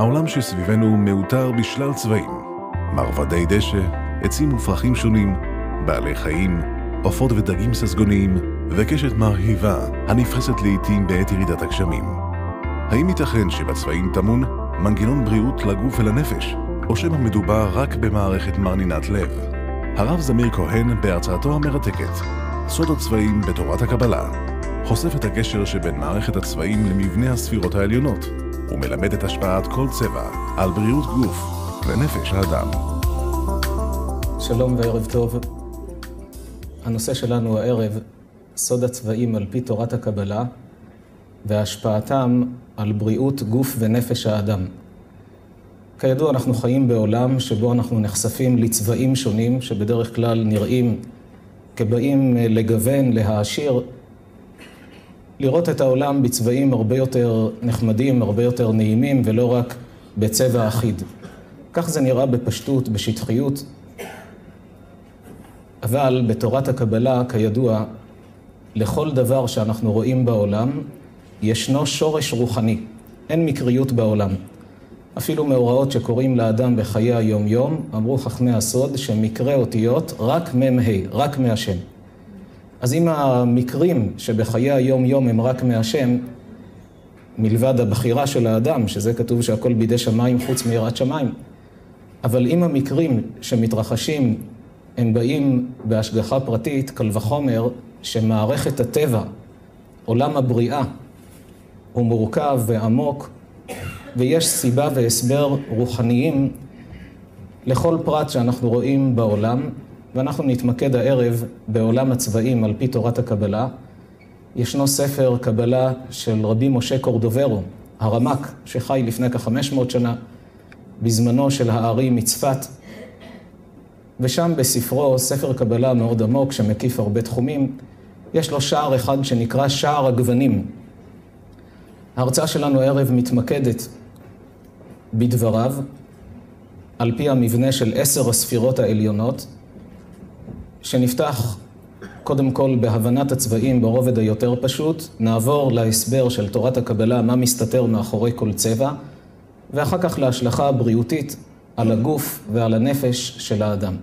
העולם שסביבנו מאותר בשלל צבעים, מרבדי דשא, עצים ופרחים שונים, בעלי חיים, עופות ודגים ססגוניים, וקשת מרהיבה הנפרסת לעתים בעת ירידת הגשמים. האם ייתכן שבצבעים טמון מנגנון בריאות לגוף ולנפש, או שמא מדובר רק במערכת מרנינת לב? הרב זמיר כהן בהרצאתו המרתקת, סוד הצבעים בתורת הקבלה, חושף את הקשר שבין מערכת הצבעים למבנה הספירות העליונות, ומלמד את השפעת כל צבע על בריאות גוף ונפש האדם. שלום וערב טוב. הנושא שלנו הערב, סוד הצבעים על פי תורת הקבלה, והשפעתם על בריאות גוף ונפש האדם. כידוע, אנחנו חיים בעולם שבו אנחנו נחשפים לצבעים שונים, שבדרך כלל נראים כבאים לגוון, להעשיר, לראות את העולם בצבעים הרבה יותר נחמדים, הרבה יותר נעימים, ולא רק בצבע אחיד. כך זה נראה בפשטות, בשטחיות. אבל בתורת הקבלה, כידוע, לכל דבר שאנחנו רואים בעולם, ישנו שורש רוחני. אין מקריות בעולם. אפילו מאורעות שקוראים לאדם בחיי היום-יום, אמרו חכמי הסוד שמקרה אותיות רק ממ"ה, רק מהשם. אז אם המקרים שבחיי היום-יום הם רק מהשם, מלבד הבחירה של האדם, שזה כתוב שהכל בידי שמיים חוץ מיראת שמיים, אבל אם המקרים שמתרחשים הם באים בהשגחה פרטית, קל וחומר שמערכת הטבע, עולם הבריאה, הוא מורכב ועמוק, ויש סיבה והסבר רוחניים לכל פרט שאנחנו רואים בעולם, ואנחנו נתמקד הערב בעולם הצבעים על פי תורת הקבלה. ישנו ספר קבלה של רבי משה קורדוברו, הרמ"ק, שחי לפני כ-500 שנה, בזמנו של הארי מצפת, ושם בספרו, ספר קבלה מאוד עמוק שמקיף הרבה תחומים, יש לו שער אחד שנקרא שער הגוונים. ההרצאה שלנו הערב מתמקדת בדבריו, על פי המבנה של 10 הספירות העליונות, שנפתח קודם כל בהבנת הצבעים ברובד היותר פשוט, נעבור להסבר של תורת הקבלה, מה מסתתר מאחורי כל צבע, ואחר כך להשלכה הבריאותית על הגוף ועל הנפש של האדם.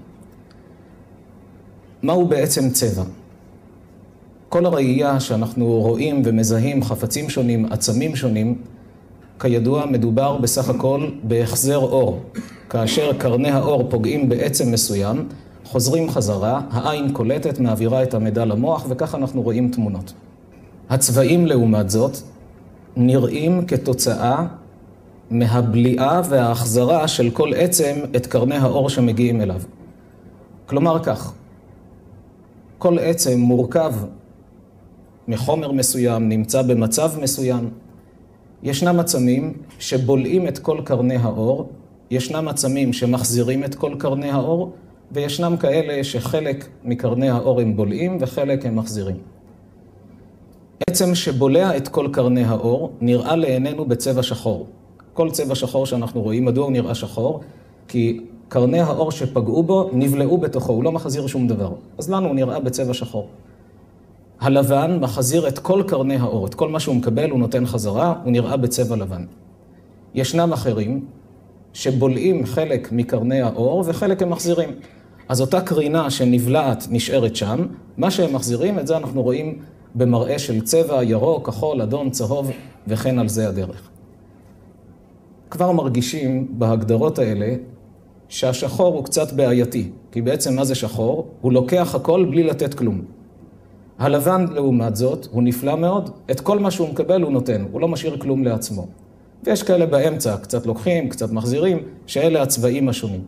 מהו בעצם צבע? כל הראייה שאנחנו רואים ומזהים חפצים שונים, עצמים שונים, כידוע מדובר בסך הכל בהחזר אור. כאשר קרני האור פוגעים בעצם מסוים, חוזרים חזרה, העין קולטת, מעבירה את המידע למוח, וכך אנחנו רואים תמונות. הצבעים לעומת זאת נראים כתוצאה מהבליעה וההחזרה של כל עצם את קרני האור שמגיעים אליו. כלומר כך, כל עצם מורכב מחומר מסוים, נמצא במצב מסוים. ישנם עצמים שבולעים את כל קרני האור, ישנם עצמים שמחזירים את כל קרני האור, וישנם כאלה שחלק מקרני האור הם בולעים וחלק הם מחזירים. עצם שבולע את כל קרני האור נראה לעינינו בצבע שחור. כל צבע שחור שאנחנו רואים, מדוע הוא נראה שחור? כי קרני האור שפגעו בו נבלעו בתוכו, הוא לא מחזיר שום דבר. אז לנו הוא נראה בצבע שחור. הלבן מחזיר את כל קרני האור, את כל מה שהוא מקבל הוא נותן חזרה, הוא נראה בצבע לבן. ישנם אחרים שבולעים חלק מקרני האור וחלק הם מחזירים. אז אותה קרינה שנבלעת נשארת שם, מה שהם מחזירים, את זה אנחנו רואים במראה של צבע, ירוק, כחול, אדום, צהוב, וכן על זה הדרך. כבר מרגישים בהגדרות האלה שהשחור הוא קצת בעייתי, כי בעצם מה זה שחור? הוא לוקח הכל בלי לתת כלום. הלבן לעומת זאת הוא נפלא מאוד, את כל מה שהוא מקבל הוא נותן, הוא לא משאיר כלום לעצמו. ויש כאלה באמצע, קצת לוקחים, קצת מחזירים, שאלה הצבעים השונים.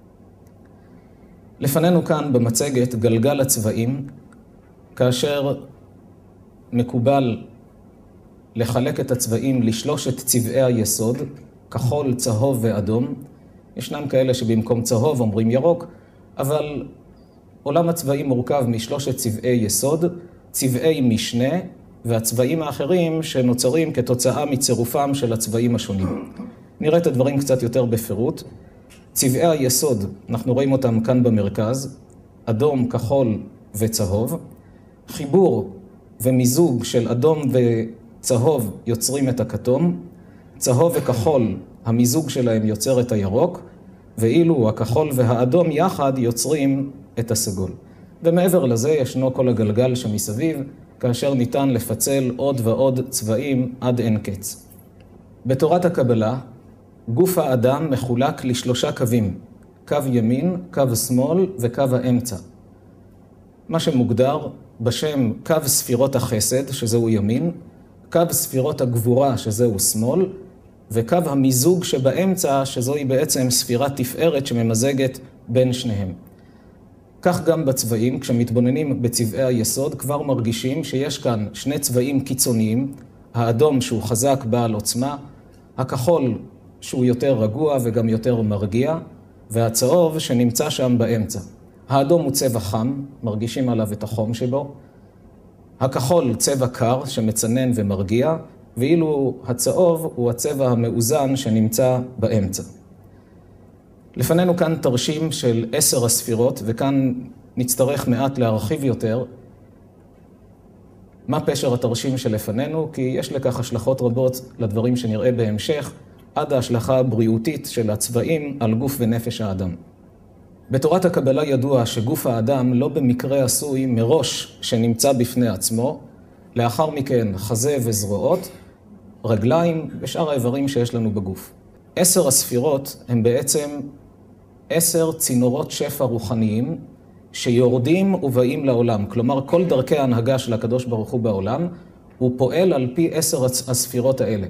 לפנינו כאן במצגת גלגל הצבעים, כאשר מקובל לחלק את הצבעים לשלושת צבעי היסוד, כחול, צהוב ואדום. ישנם כאלה שבמקום צהוב אומרים ירוק, אבל עולם הצבעים מורכב משלושת צבעי יסוד, צבעי משנה, והצבעים האחרים שנוצרים כתוצאה מצירופם של הצבעים השונים. נראה את הדברים קצת יותר בפירוט. צבעי היסוד, אנחנו רואים אותם כאן במרכז, אדום, כחול וצהוב. חיבור ומיזוג של אדום וצהוב יוצרים את הכתום. צהוב וכחול המיזוג שלהם יוצר את הירוק, ואילו הכחול והאדום יחד יוצרים את הסגול. ומעבר לזה ישנו כל הגלגל שמסביב, כאשר ניתן לפצל עוד ועוד צבעים עד אין קץ. בתורת הקבלה, גוף האדם מחולק לשלושה קווים, קו ימין, קו שמאל וקו האמצע. מה שמוגדר בשם קו ספירות החסד, שזהו ימין, קו ספירות הגבורה, שזהו שמאל, וקו המיזוג שבאמצע, שזוהי בעצם ספירת תפארת שממזגת בין שניהם. כך גם בצבעים, כשמתבוננים בצבעי היסוד, כבר מרגישים שיש כאן שני צבעים קיצוניים, האדום שהוא חזק בעל עוצמה, הכחול שהוא יותר רגוע וגם יותר מרגיע, והצהוב שנמצא שם באמצע. האדום הוא צבע חם, מרגישים עליו את החום שבו. הכחול צבע קר שמצנן ומרגיע, ואילו הצהוב הוא הצבע המאוזן שנמצא באמצע. לפנינו כאן תרשים של 10 הספירות, וכאן נצטרך מעט להרחיב יותר. מה פשר התרשים שלפנינו? כי יש לכך השלכות רבות לדברים שנראה בהמשך, עד ההשלכה הבריאותית של הצבעים על גוף ונפש האדם. בתורת הקבלה ידוע שגוף האדם לא במקרה עשוי מראש שנמצא בפני עצמו, לאחר מכן חזה וזרועות, רגליים ושאר האיברים שיש לנו בגוף. 10 הספירות הם בעצם 10 צינורות שפע רוחניים שיורדים ובאים לעולם. כלומר, כל דרכי ההנהגה של הקדוש ברוך הוא בעולם, הוא פועל על פי 10 הספירות האלה.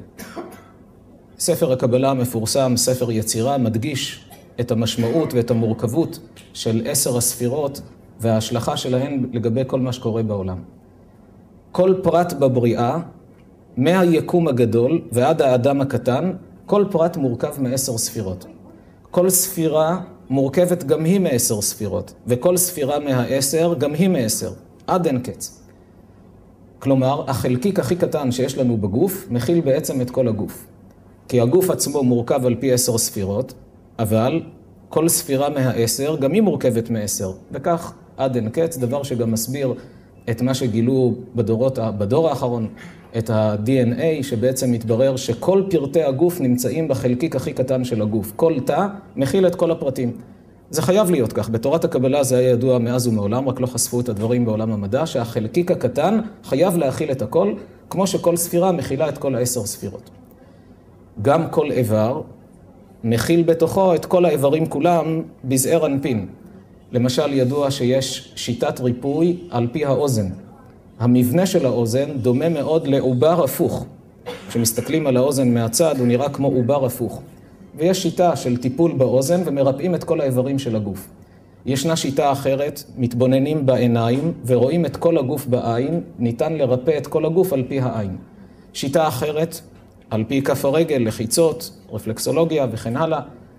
ספר הקבלה המפורסם, ספר יצירה, מדגיש את המשמעות ואת המורכבות של 10 הספירות וההשלכה שלהן לגבי כל מה שקורה בעולם. כל פרט בבריאה, מהיקום הגדול ועד האדם הקטן, כל פרט מורכב מ10 ספירות. כל ספירה מורכבת גם היא מ10 ספירות, וכל ספירה מה10 גם היא מ10, עד אין קץ. כלומר, החלקיק הכי קטן שיש לנו בגוף מכיל בעצם את כל הגוף. כי הגוף עצמו מורכב על פי 10 ספירות, אבל כל ספירה מה10 גם היא מורכבת מ10, וכך עד אין קץ, דבר שגם מסביר את מה שגילו בדור האחרון, את ה-DNA, שבעצם מתברר שכל פרטי הגוף נמצאים בחלקיק הכי קטן של הגוף. כל תא מכיל את כל הפרטים. זה חייב להיות כך. בתורת הקבלה זה היה ידוע מאז ומעולם, רק לא חשפו את הדברים בעולם המדע, שהחלקיק הקטן חייב להכיל את הכל, כמו שכל ספירה מכילה את כל 10 ספירות. גם כל איבר מכיל בתוכו את כל האיברים כולם בזעיר אנפין. למשל, ידוע שיש שיטת ריפוי על פי האוזן. המבנה של האוזן דומה מאוד לעובר הפוך. כשמסתכלים על האוזן מהצד, הוא נראה כמו עובר הפוך. ויש שיטה של טיפול באוזן ומרפאים את כל האיברים של הגוף. ישנה שיטה אחרת, מתבוננים בעיניים ורואים את כל הגוף בעין, ניתן לרפא את כל הגוף על פי העין. שיטה אחרת, על פי כף הרגל, לחיצות, רפלקסולוגיה וכן הלאה.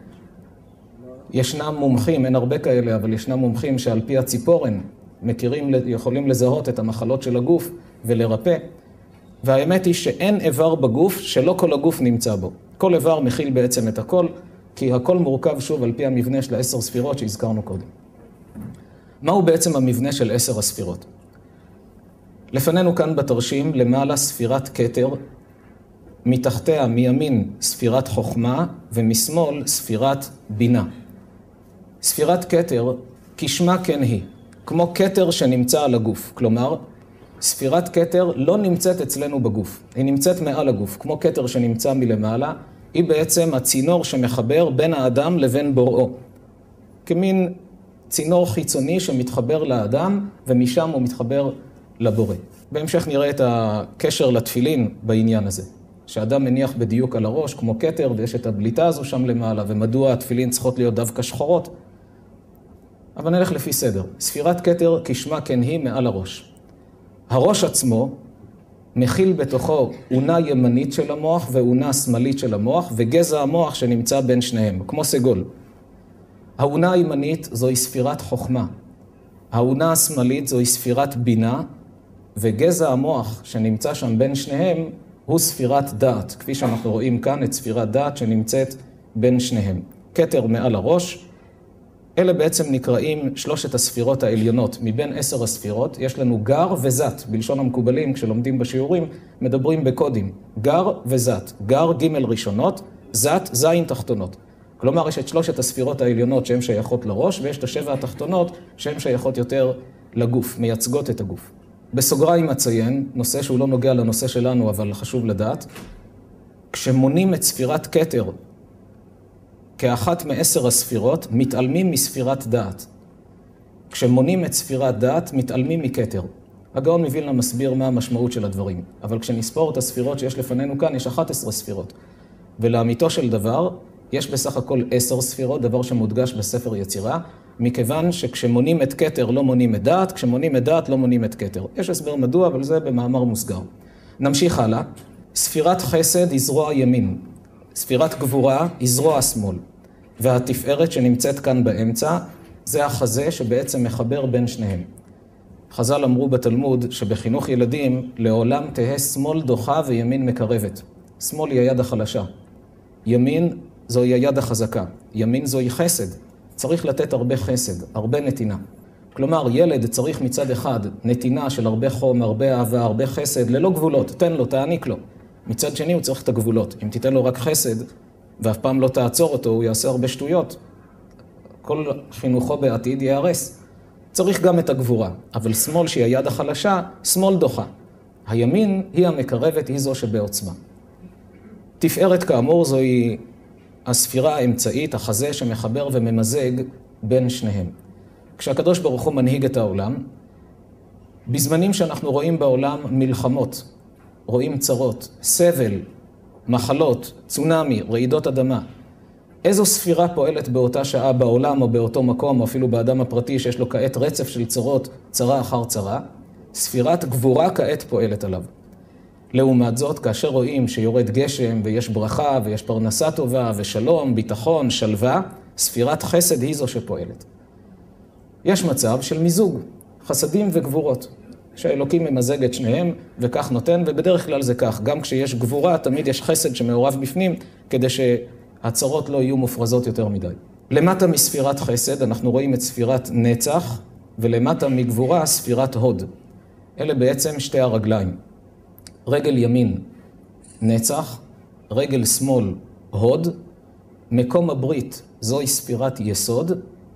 ישנם מומחים, אין הרבה כאלה, אבל ישנם מומחים שעל פי הציפורן יכולים לזהות את המחלות של הגוף ולרפא. והאמת היא שאין איבר בגוף שלא כל הגוף נמצא בו. כל איבר מכיל בעצם את הכל, כי הכל מורכב שוב על פי המבנה של 10 ספירות שהזכרנו קודם. מהו בעצם המבנה של 10 הספירות? לפנינו כאן בתרשים למעלה ספירת כתר, מתחתיה מימין ספירת חוכמה ומשמאל ספירת בינה. ספירת כתר כשמה כן היא, כמו כתר שנמצא על הגוף. כלומר, ספירת כתר לא נמצאת אצלנו בגוף, היא נמצאת מעל הגוף, כמו כתר שנמצא מלמעלה, היא בעצם הצינור שמחבר בין האדם לבין בוראו. כמין צינור חיצוני שמתחבר לאדם ומשם הוא מתחבר לבורא. בהמשך נראה את הקשר לתפילין בעניין הזה. שאדם מניח בדיוק על הראש כמו כתר ויש את הבליטה הזו שם למעלה, ומדוע התפילין צריכות להיות דווקא שחורות. אבל נלך לפי סדר. ספירת כתר כשמה כן היא מעל הראש. הראש עצמו מכיל בתוכו אונה ימנית של המוח ואונה שמאלית של המוח, וגזע המוח שנמצא בין שניהם, כמו סגול. האונה הימנית זוהי ספירת חוכמה. האונה השמאלית זוהי ספירת בינה, וגזע המוח שנמצא שם בין שניהם הוא ספירת דעת, כפי שאנחנו רואים כאן את ספירת דעת שנמצאת בין שניהם. כתר מעל הראש, אלה בעצם נקראים 3 הספירות העליונות. מבין 10 הספירות יש לנו גר וזת. בלשון המקובלים, כשלומדים בשיעורים, מדברים בקודים. גר וזת. גר ג' ראשונות, זת, זין תחתונות. כלומר, יש את 3 הספירות העליונות שהן שייכות לראש, ויש את 7 התחתונות שהן שייכות יותר לגוף, מייצגות את הגוף. בסוגריים אציין, נושא שהוא לא נוגע לנושא שלנו, אבל חשוב לדעת, כשמונים את ספירת כתר כאחת מ10 הספירות, מתעלמים מספירת דעת. כשמונים את ספירת דעת, מתעלמים מכתר. הגאון מווילנה מסביר מה המשמעות של הדברים, אבל כשנספור את הספירות שיש לפנינו כאן, יש 11 ספירות. ולאמיתו של דבר, יש בסך הכל 10 ספירות, דבר שמודגש בספר יצירה, מכיוון שכשמונים את כתר לא מונים את דעת, כשמונים את דעת לא מונים את כתר. יש הסבר מדוע, אבל זה במאמר מוסגר. נמשיך הלאה. ספירת חסד היא זרוע ימין, ספירת גבורה היא זרוע שמאל, והתפארת שנמצאת כאן באמצע, זה החזה שבעצם מחבר בין שניהם. חז"ל אמרו בתלמוד שבחינוך ילדים לעולם תהא שמאל דוחה וימין מקרבת. שמאל היא היד החלשה. ימין זוהי היד החזקה. ימין זוהי חסד. צריך לתת הרבה חסד, הרבה נתינה. כלומר, ילד צריך מצד אחד נתינה של הרבה חום, הרבה אהבה, הרבה חסד, ללא גבולות. תן לו, תעניק לו. מצד שני הוא צריך את הגבולות. אם תיתן לו רק חסד ואף פעם לא תעצור אותו, הוא יעשה הרבה שטויות. כל חינוכו בעתיד יהרס. צריך גם את הגבורה, אבל שמאל שהיא היד החלשה, שמאל דוחה. הימין היא המקרבת, היא זו שבעוצמה. תפארת כאמור זוהי הספירה האמצעית, החזה שמחבר וממזג בין שניהם. כשהקדוש ברוך הוא מנהיג את העולם, בזמנים שאנחנו רואים בעולם מלחמות, רואים צרות, סבל, מחלות, צונמי, רעידות אדמה, איזו ספירה פועלת באותה שעה בעולם או באותו מקום, או אפילו באדם הפרטי שיש לו כעת רצף של צרות, צרה אחר צרה? ספירת גבורה כעת פועלת עליו. לעומת זאת, כאשר רואים שיורד גשם ויש ברכה ויש פרנסה טובה ושלום, ביטחון, שלווה, ספירת חסד היא זו שפועלת. יש מצב של מיזוג, חסדים וגבורות, שהאלוקים ממזג את שניהם וכך נותן, ובדרך כלל זה כך. גם כשיש גבורה, תמיד יש חסד שמעורב בפנים, כדי שהצרות לא יהיו מופרזות יותר מדי. למטה מספירת חסד אנחנו רואים את ספירת נצח, ולמטה מגבורה ספירת הוד. אלה בעצם שתי הרגליים. רגל ימין נצח, רגל שמאל הוד, מקום הברית זוהי ספירת יסוד,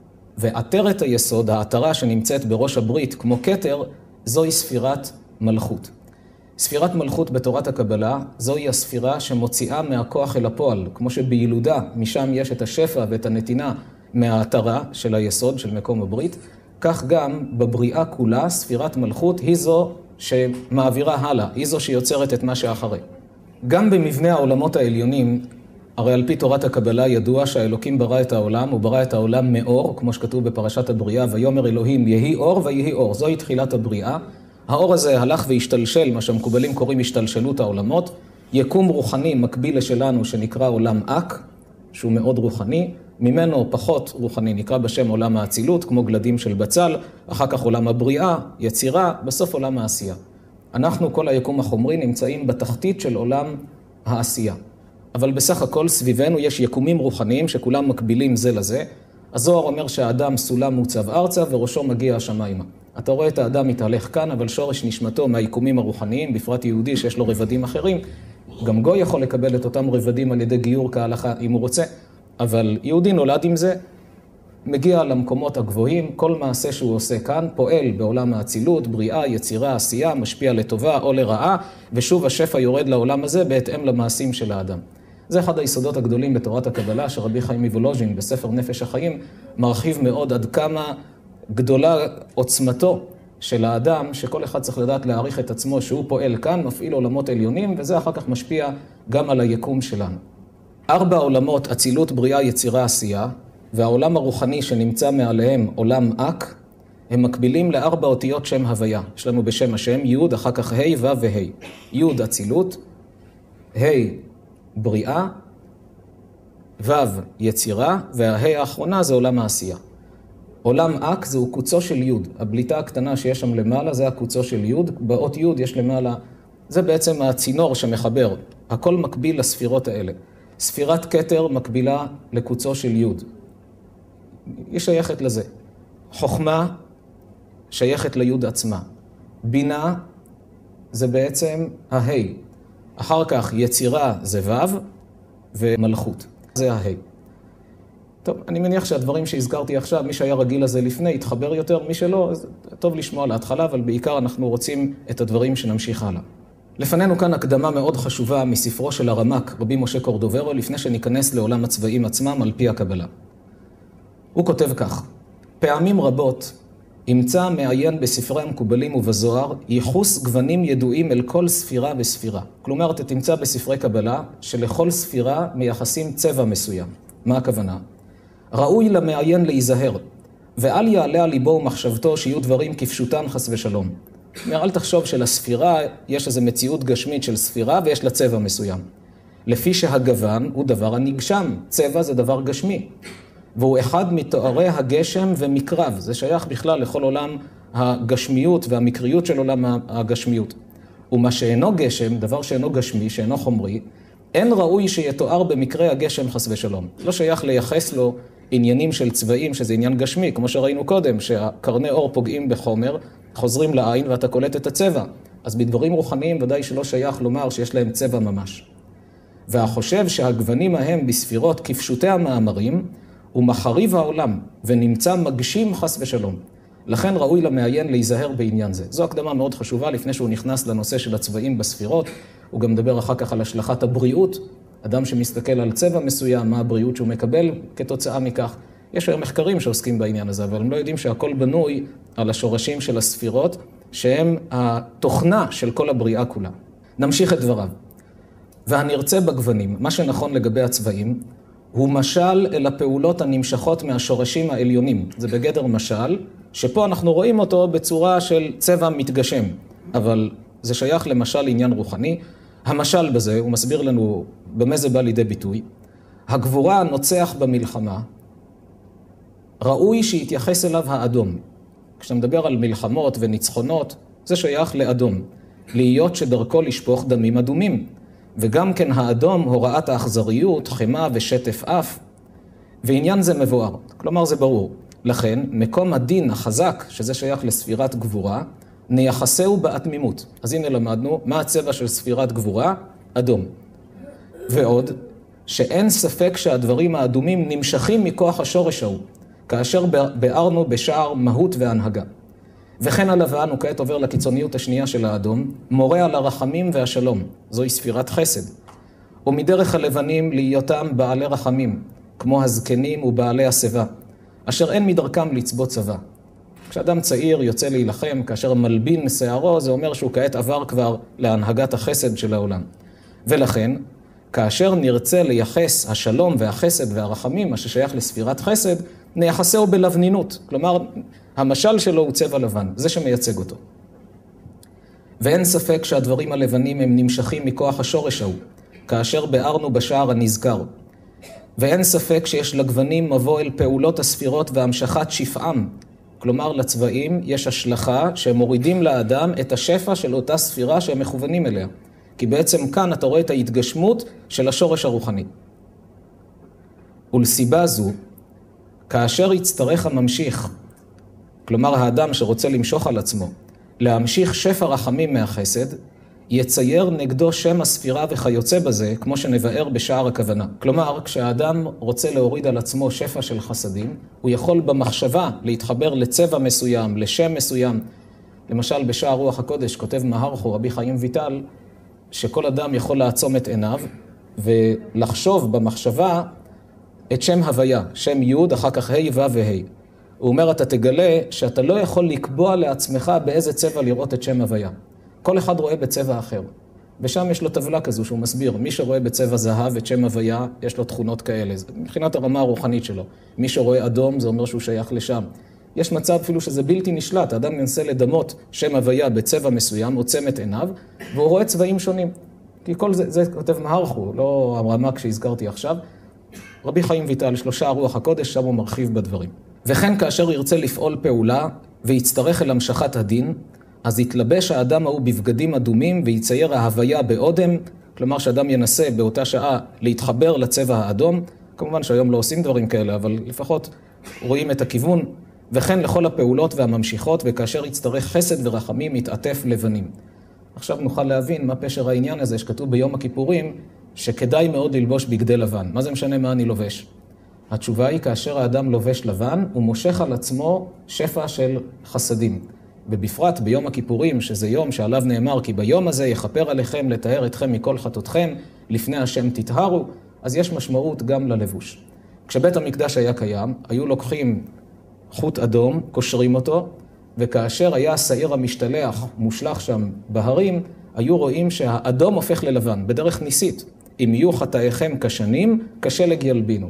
ועטרת היסוד, העטרה שנמצאת בראש הברית כמו כתר, זוהי ספירת מלכות. ספירת מלכות בתורת הקבלה זוהי הספירה שמוציאה מהכוח אל הפועל, כמו שבילודה משם יש את השפע ואת הנתינה מהעטרה של היסוד של מקום הברית, כך גם בבריאה כולה ספירת מלכות היא זו שמעבירה הלאה, היא זו שיוצרת את מה שאחרי. גם במבנה העולמות העליונים, הרי על פי תורת הקבלה ידוע שהאלוקים ברא את העולם, הוא ברא את העולם מאור, כמו שכתוב בפרשת הבריאה, ויאמר אלוהים יהי אור ויהי אור, זוהי תחילת הבריאה. האור הזה הלך והשתלשל, מה שהמקובלים קוראים השתלשלות העולמות, יקום רוחני מקביל לשלנו שנקרא עולם אק, שהוא מאוד רוחני, ממנו פחות רוחני נקרא בשם עולם האצילות, כמו גלדים של בצל, אחר כך עולם הבריאה, יצירה, בסוף עולם העשייה. אנחנו, כל היקום החומרי, נמצאים בתחתית של עולם העשייה. אבל בסך הכל סביבנו יש יקומים רוחניים שכולם מקבילים זה לזה. הזוהר אומר שהאדם סולם מוצב ארצה וראשו מגיע השמיימה. אתה רואה את האדם מתהלך כאן, אבל שורש נשמתו מהיקומים הרוחניים, בפרט יהודי שיש לו רבדים אחרים, גם גוי יכול לקבל את אותם רבדים על ידי גיור כהלכה אם הוא רוצה, אבל יהודי נולד עם זה, מגיע למקומות הגבוהים, כל מעשה שהוא עושה כאן פועל בעולם האצילות, בריאה, יצירה, עשייה, משפיע לטובה או לרעה, ושוב השפע יורד לעולם הזה בהתאם למעשים של האדם. זה אחד היסודות הגדולים בתורת הקבלה, שרבי חיים מוולוז'ין בספר נפש החיים מרחיב מאוד עד כמה גדולה עוצמתו של האדם, שכל אחד צריך לדעת להעריך את עצמו שהוא פועל כאן, מפעיל עולמות עליונים, וזה אחר כך משפיע גם על היקום שלנו. 4 עולמות, אצילות, בריאה, יצירה, עשייה, והעולם הרוחני שנמצא מעליהם, עולם אק, הם מקבילים ל4 אותיות שם הוויה. יש לנו בשם השם י', אחר כך ה' ו' וה'. י' אצילות, ה' בריאה, ו' יצירה, והה' האחרונה זה עולם העשייה. עולם אק זהו קוצו של י', הבליטה הקטנה שיש שם למעלה זה הקוצו של י', באות י' יש למעלה, זה בעצם הצינור שמחבר, הכל מקביל לספירות האלה. ספירת כתר מקבילה לקוצו של י', היא שייכת לזה. חוכמה שייכת לי' עצמה. בינה זה בעצם הה'. אחר כך יצירה זה ו', ומלכות. זה ההי. טוב, אני מניח שהדברים שהזכרתי עכשיו, מי שהיה רגיל לזה לפני, יתחבר יותר, מי שלא, אז טוב לשמוע להתחלה, אבל בעיקר אנחנו רוצים את הדברים שנמשיך הלאה. לפנינו כאן הקדמה מאוד חשובה מספרו של הרמ"ק, רבי משה קורדוברו, לפני שניכנס לעולם הצבעים עצמם על פי הקבלה. הוא כותב כך: פעמים רבות ימצא מעיין בספרי המקובלים ובזוהר ייחוס גוונים ידועים אל כל ספירה וספירה. כלומר, אתה תמצא בספרי קבלה שלכל ספירה מייחסים צבע מסוים. מה הכוונה? ראוי למעיין להיזהר, ואל יעלה על ליבו ומחשבתו שיהיו דברים כפשוטן חס ושלום. אומר, אל תחשוב שלספירה יש איזו מציאות גשמית של ספירה ויש לה צבע מסוים. לפי שהגוון הוא דבר הנגשם, צבע זה דבר גשמי. והוא אחד מתוארי הגשם ומקרב, זה שייך בכלל לכל עולם הגשמיות והמקריות של עולם הגשמיות. ומה שאינו גשם, דבר שאינו גשמי, שאינו חומרי, אין ראוי שיתואר במקרה הגשם חס ושלום. לא שייך לייחס לו עניינים של צבעים, שזה עניין גשמי, כמו שראינו קודם, שהקרני אור פוגעים בחומר, חוזרים לעין ואתה קולט את הצבע. אז בדברים רוחניים ודאי שלא שייך לומר שיש להם צבע ממש. והחושב שהגוונים ההם בספירות כפשוטי המאמרים, הוא מחריב העולם ונמצא מגשים חס ושלום. לכן ראוי למעיין להיזהר בעניין זה. זו הקדמה מאוד חשובה לפני שהוא נכנס לנושא של הצבעים בספירות. הוא גם מדבר אחר כך על השלכת הבריאות. אדם שמסתכל על צבע מסוים, מה הבריאות שהוא מקבל כתוצאה מכך. יש היום מחקרים שעוסקים בעניין הזה, אבל הם לא יודעים שהכל בנוי על השורשים של הספירות, שהם התוכנה של כל הבריאה כולה. נמשיך את דבריו. והנרצה בגוונים, מה שנכון לגבי הצבעים, הוא משל אל הפעולות הנמשכות מהשורשים העליונים. זה בגדר משל, שפה אנחנו רואים אותו בצורה של צבע מתגשם, אבל זה שייך למשל עניין רוחני. המשל בזה, הוא מסביר לנו במה זה בא לידי ביטוי. הגבורה הנוצח במלחמה, ראוי שיתייחס אליו האדום. כשאתה מדבר על מלחמות וניצחונות, זה שייך לאדום. להיות שדרכו לשפוך דמים אדומים. וגם כן האדום הוראת האכזריות, חמה ושטף אף, ועניין זה מבואר. כלומר זה ברור. לכן, מקום הדין החזק, שזה שייך לספירת גבורה, נייחסהו באטמימות. אז הנה למדנו, מה הצבע של ספירת גבורה? אדום. ועוד, שאין ספק שהדברים האדומים נמשכים מכוח השורש ההוא, כאשר בארנו בשער מהות והנהגה. וכן הלבן, הוא כעת עובר לקיצוניות השנייה של האדום, מורה על הרחמים והשלום, זוהי ספירת חסד. ומדרך הלבנים להיותם בעלי רחמים, כמו הזקנים ובעלי השיבה, אשר אין מדרכם לצבוא צבא. כשאדם צעיר יוצא להילחם, כאשר מלבין שערו, זה אומר שהוא כעת עבר כבר להנהגת החסד של העולם. ולכן, כאשר נרצה לייחס השלום והחסד והרחמים, מה ששייך לספירת חסד, נייחסהו בלבנינות. כלומר, המשל שלו הוא צבע לבן, זה שמייצג אותו. ואין ספק שהדברים הלבנים הם נמשכים מכוח השורש ההוא, כאשר בארנו בשער הנזכר. ואין ספק שיש לגוונים מבוא אל פעולות הספירות והמשכת שפעם. כלומר, לצבעים יש השלכה שהם מורידים לאדם את השפע של אותה ספירה שהם מכוונים אליה. כי בעצם כאן אתה רואה את ההתגשמות של השורש הרוחני. ולסיבה זו, כאשר יצטרך הממשיך, כלומר האדם שרוצה למשוך על עצמו, להמשיך שפע רחמים מהחסד, יצייר נגדו שם הספירה וכיוצא בזה, כמו שנבאר בשער הכוונה. כלומר, כשהאדם רוצה להוריד על עצמו שפע של חסדים, הוא יכול במחשבה להתחבר לצבע מסוים, לשם מסוים. למשל, בשער רוח הקודש כותב מהרחו רבי חיים ויטל, שכל אדם יכול לעצום את עיניו ולחשוב במחשבה את שם הוויה, שם י' אחר כך ה' ו' וה'. הוא אומר, אתה תגלה שאתה לא יכול לקבוע לעצמך באיזה צבע לראות את שם הוויה. כל אחד רואה בצבע אחר. ושם יש לו טבלה כזו שהוא מסביר. מי שרואה בצבע זהב את שם הוויה, יש לו תכונות כאלה. מבחינת הרמה הרוחנית שלו. מי שרואה אדום, זה אומר שהוא שייך לשם. יש מצב אפילו שזה בלתי נשלט. האדם מנסה לדמות שם הוויה בצבע מסוים, עוצם את עיניו, והוא רואה צבעים שונים. כי כל זה כותב מהרחו, לא הרמ"ק שהזכרתי עכשיו. רבי חיים ויטל, 3 רוח הקודש, שם הוא מרחיב בדברים. וכן כאשר ירצה לפעול פעולה ויצטרך אל המשכת הדין, אז יתלבש האדם ההוא בבגדים אדומים ויצייר ההוויה באודם, כלומר שאדם ינסה באותה שעה להתחבר לצבע האדום. כמובן שהיום לא עושים דברים כאלה, אבל לפחות רואים את הכיוון. וכן לכל הפעולות והממשיכות, וכאשר יצטרך חסד ורחמים יתעטף לבנים. עכשיו נוכל להבין מה פשר העניין הזה שכתוב ביום הכיפורים, שכדאי מאוד ללבוש בגדי לבן. מה זה משנה מה אני לובש? התשובה היא, כאשר האדם לובש לבן, הוא מושך על עצמו שפע של חסדים. ובפרט ביום הכיפורים, שזה יום שעליו נאמר, כי ביום הזה יכפר עליכם לתאר אתכם מכל חטאותכם, לפני השם תטהרו, אז יש משמעות גם ללבוש. כשבית המקדש היה קיים, היו לוקחים חוט אדום, קושרים אותו, וכאשר היה השעיר המשתלח מושלח שם בהרים, היו רואים שהאדום הופך ללבן, בדרך ניסית. אם יהיו חטאיכם כשנים, כשלג ילבינו.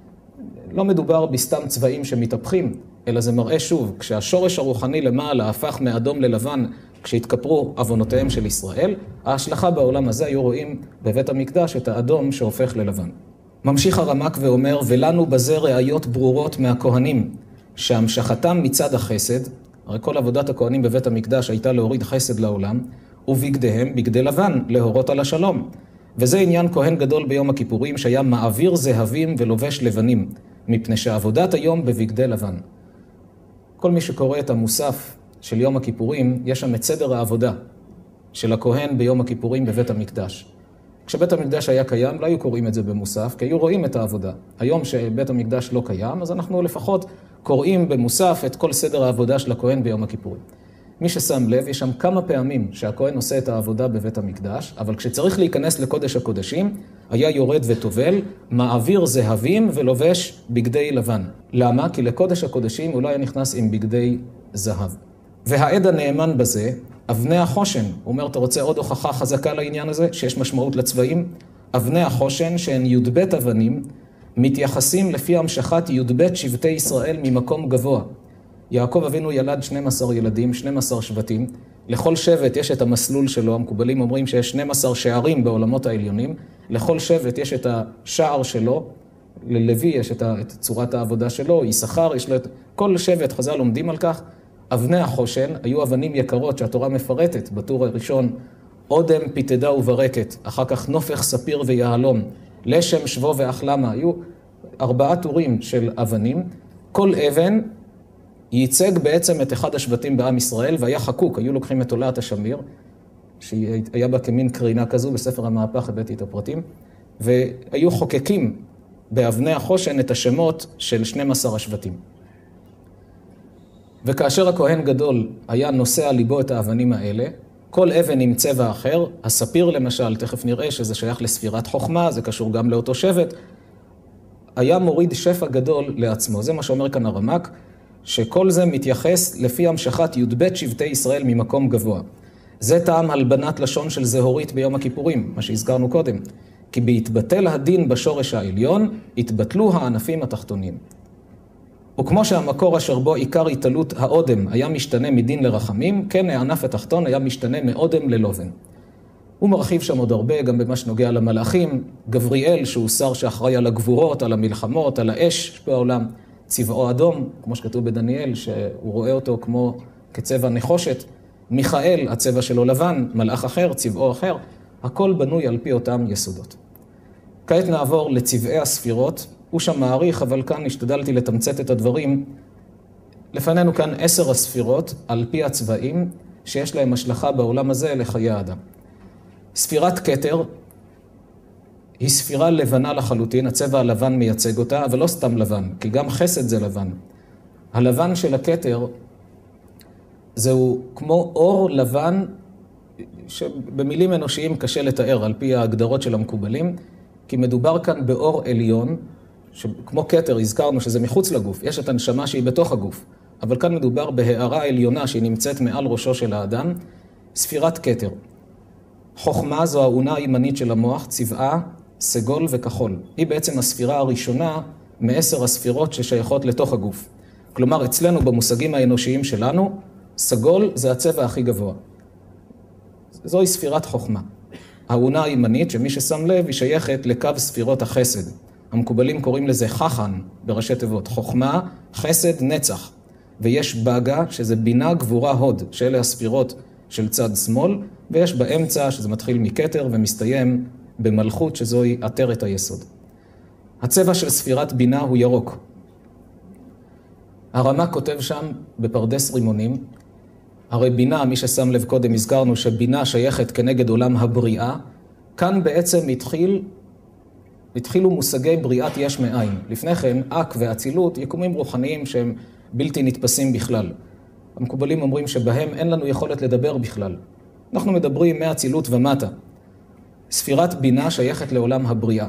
לא מדובר בסתם צבעים שמתהפכים, אלא זה מראה שוב, כשהשורש הרוחני למעלה הפך מאדום ללבן, כשהתכפרו עוונותיהם של ישראל, ההשלכה בעולם הזה היו רואים בבית המקדש את האדום שהופך ללבן. ממשיך הרמ"ק ואומר, ולנו בזה ראיות ברורות מהכהנים, שהמשכתם מצד החסד, הרי כל עבודת הכהנים בבית המקדש הייתה להוריד חסד לעולם, ובגדיהם בגדי לבן, להורות על השלום. וזה עניין כהן גדול ביום הכיפורים, שהיה מעביר זהבים ולובש לבנים, מפני שעבודת היום בבגדי לבן. כל מי שקורא את המוסף של יום הכיפורים, יש שם את סדר העבודה של הכהן ביום הכיפורים בבית המקדש. כשבית המקדש היה קיים, לא היו קוראים את זה במוסף, כי היו רואים את העבודה. היום שבית המקדש לא קיים, אז אנחנו לפחות קוראים במוסף את כל סדר העבודה של הכהן ביום הכיפורים. מי ששם לב, יש שם כמה פעמים שהכהן עושה את העבודה בבית המקדש, אבל כשצריך להיכנס לקודש הקודשים, היה יורד וטובל, מעביר זהבים ולובש בגדי לבן. למה? כי לקודש הקודשים הוא לא היה נכנס עם בגדי זהב. והעד הנאמן בזה, אבני החושן, הוא אומר, אתה רוצה עוד הוכחה חזקה לעניין הזה, שיש משמעות לצבעים? אבני החושן, שהן י"ב אבנים, מתייחסים לפי המשכת י"ב שבטי ישראל ממקום גבוה. יעקב אבינו ילד 12 ילדים, 12 שבטים. לכל שבט יש את המסלול שלו, המקובלים אומרים שיש 12 שערים בעולמות העליונים. לכל שבט יש את השער שלו, ללוי יש את צורת העבודה שלו, יששכר יש לו את... כל שבט, חז"ל לומדים על כך. אבני החושן היו אבנים יקרות שהתורה מפרטת בטור הראשון, אודם, פיתדה וברקת, אחר כך נופך, ספיר ויהלום, לשם, שבו ואחלמה. היו 4 טורים של אבנים. כל אבן ייצג בעצם את אחד השבטים בעם ישראל, והיה חקוק, היו לוקחים את תולעת השמיר, שהיה בה כמין קרינה כזו, בספר המהפך הבאתי את הפרטים, והיו חוקקים באבני החושן את השמות של 12 השבטים. וכאשר הכהן גדול היה נושא על ליבו את האבנים האלה, כל אבן עם צבע אחר, הספיר למשל, תכף נראה שזה שייך לספירת חוכמה, זה קשור גם לאותו שבט, היה מוריד שפע גדול לעצמו. זה מה שאומר כאן הרמ"ק, שכל זה מתייחס לפי המשכת י"ב שבטי ישראל ממקום גבוה. זה טעם הלבנת לשון של זהורית ביום הכיפורים, מה שהזכרנו קודם. כי בהתבטל הדין בשורש העליון, התבטלו הענפים התחתונים. וכמו שהמקור אשר בו עיקר התעלות האודם היה משתנה מדין לרחמים, כן הענף התחתון היה משתנה מאודם ללובן. הוא מרחיב שם עוד הרבה, גם במה שנוגע למלאכים, גבריאל שהוא שר שאחראי על הגבורות, על המלחמות, על האש בעולם, צבעו אדום, כמו שכתוב בדניאל, שהוא רואה אותו כמו כצבע נחושת, מיכאל, הצבע שלו לבן, מלאך אחר, צבעו אחר, הכל בנוי על פי אותם יסודות. כעת נעבור לצבעי הספירות, הוא שם מעריך, אבל כאן השתדלתי לתמצת את הדברים. לפנינו כאן 10 הספירות, על פי הצבעים, שיש להם השלכה בעולם הזה לחיי האדם. ספירת כתר היא ספירה לבנה לחלוטין, הצבע הלבן מייצג אותה, אבל לא סתם לבן, כי גם חסד זה לבן. הלבן של הכתר זהו כמו אור לבן, שבמילים אנושיים קשה לתאר על פי ההגדרות של המקובלים, כי מדובר כאן באור עליון, שכמו כתר הזכרנו שזה מחוץ לגוף, יש את הנשמה שהיא בתוך הגוף, אבל כאן מדובר בהארה עליונה שהיא נמצאת מעל ראשו של האדם, ספירת כתר. חוכמה זו האונה הימנית של המוח, צבעה, סגול וכחול. היא בעצם הספירה הראשונה מ10 הספירות ששייכות לתוך הגוף. כלומר, אצלנו במושגים האנושיים שלנו, סגול זה הצבע הכי גבוה. זוהי ספירת חוכמה. האונה הימנית, שמי ששם לב, היא שייכת לקו ספירות החסד. המקובלים קוראים לזה חכן בראשי תיבות, חוכמה, חסד, נצח. ויש בגה, שזה בינה, גבורה, הוד, שאלה הספירות של צד שמאל, ויש באמצע, שזה מתחיל מכתר ומסתיים במלכות, שזוהי עטרת היסוד. הצבע של ספירת בינה הוא ירוק. הרמ"ק כותב שם בפרדס רימונים, הרי בינה, מי ששם לב קודם, הזכרנו שבינה שייכת כנגד עולם הבריאה, כאן בעצם התחילו מושגי בריאת יש מאין. לפני כן, אק ואצילות, יקומים רוחניים שהם בלתי נתפסים בכלל. המקובלים אומרים שבהם אין לנו יכולת לדבר בכלל. אנחנו מדברים מאצילות ומטה. ספירת בינה שייכת לעולם הבריאה.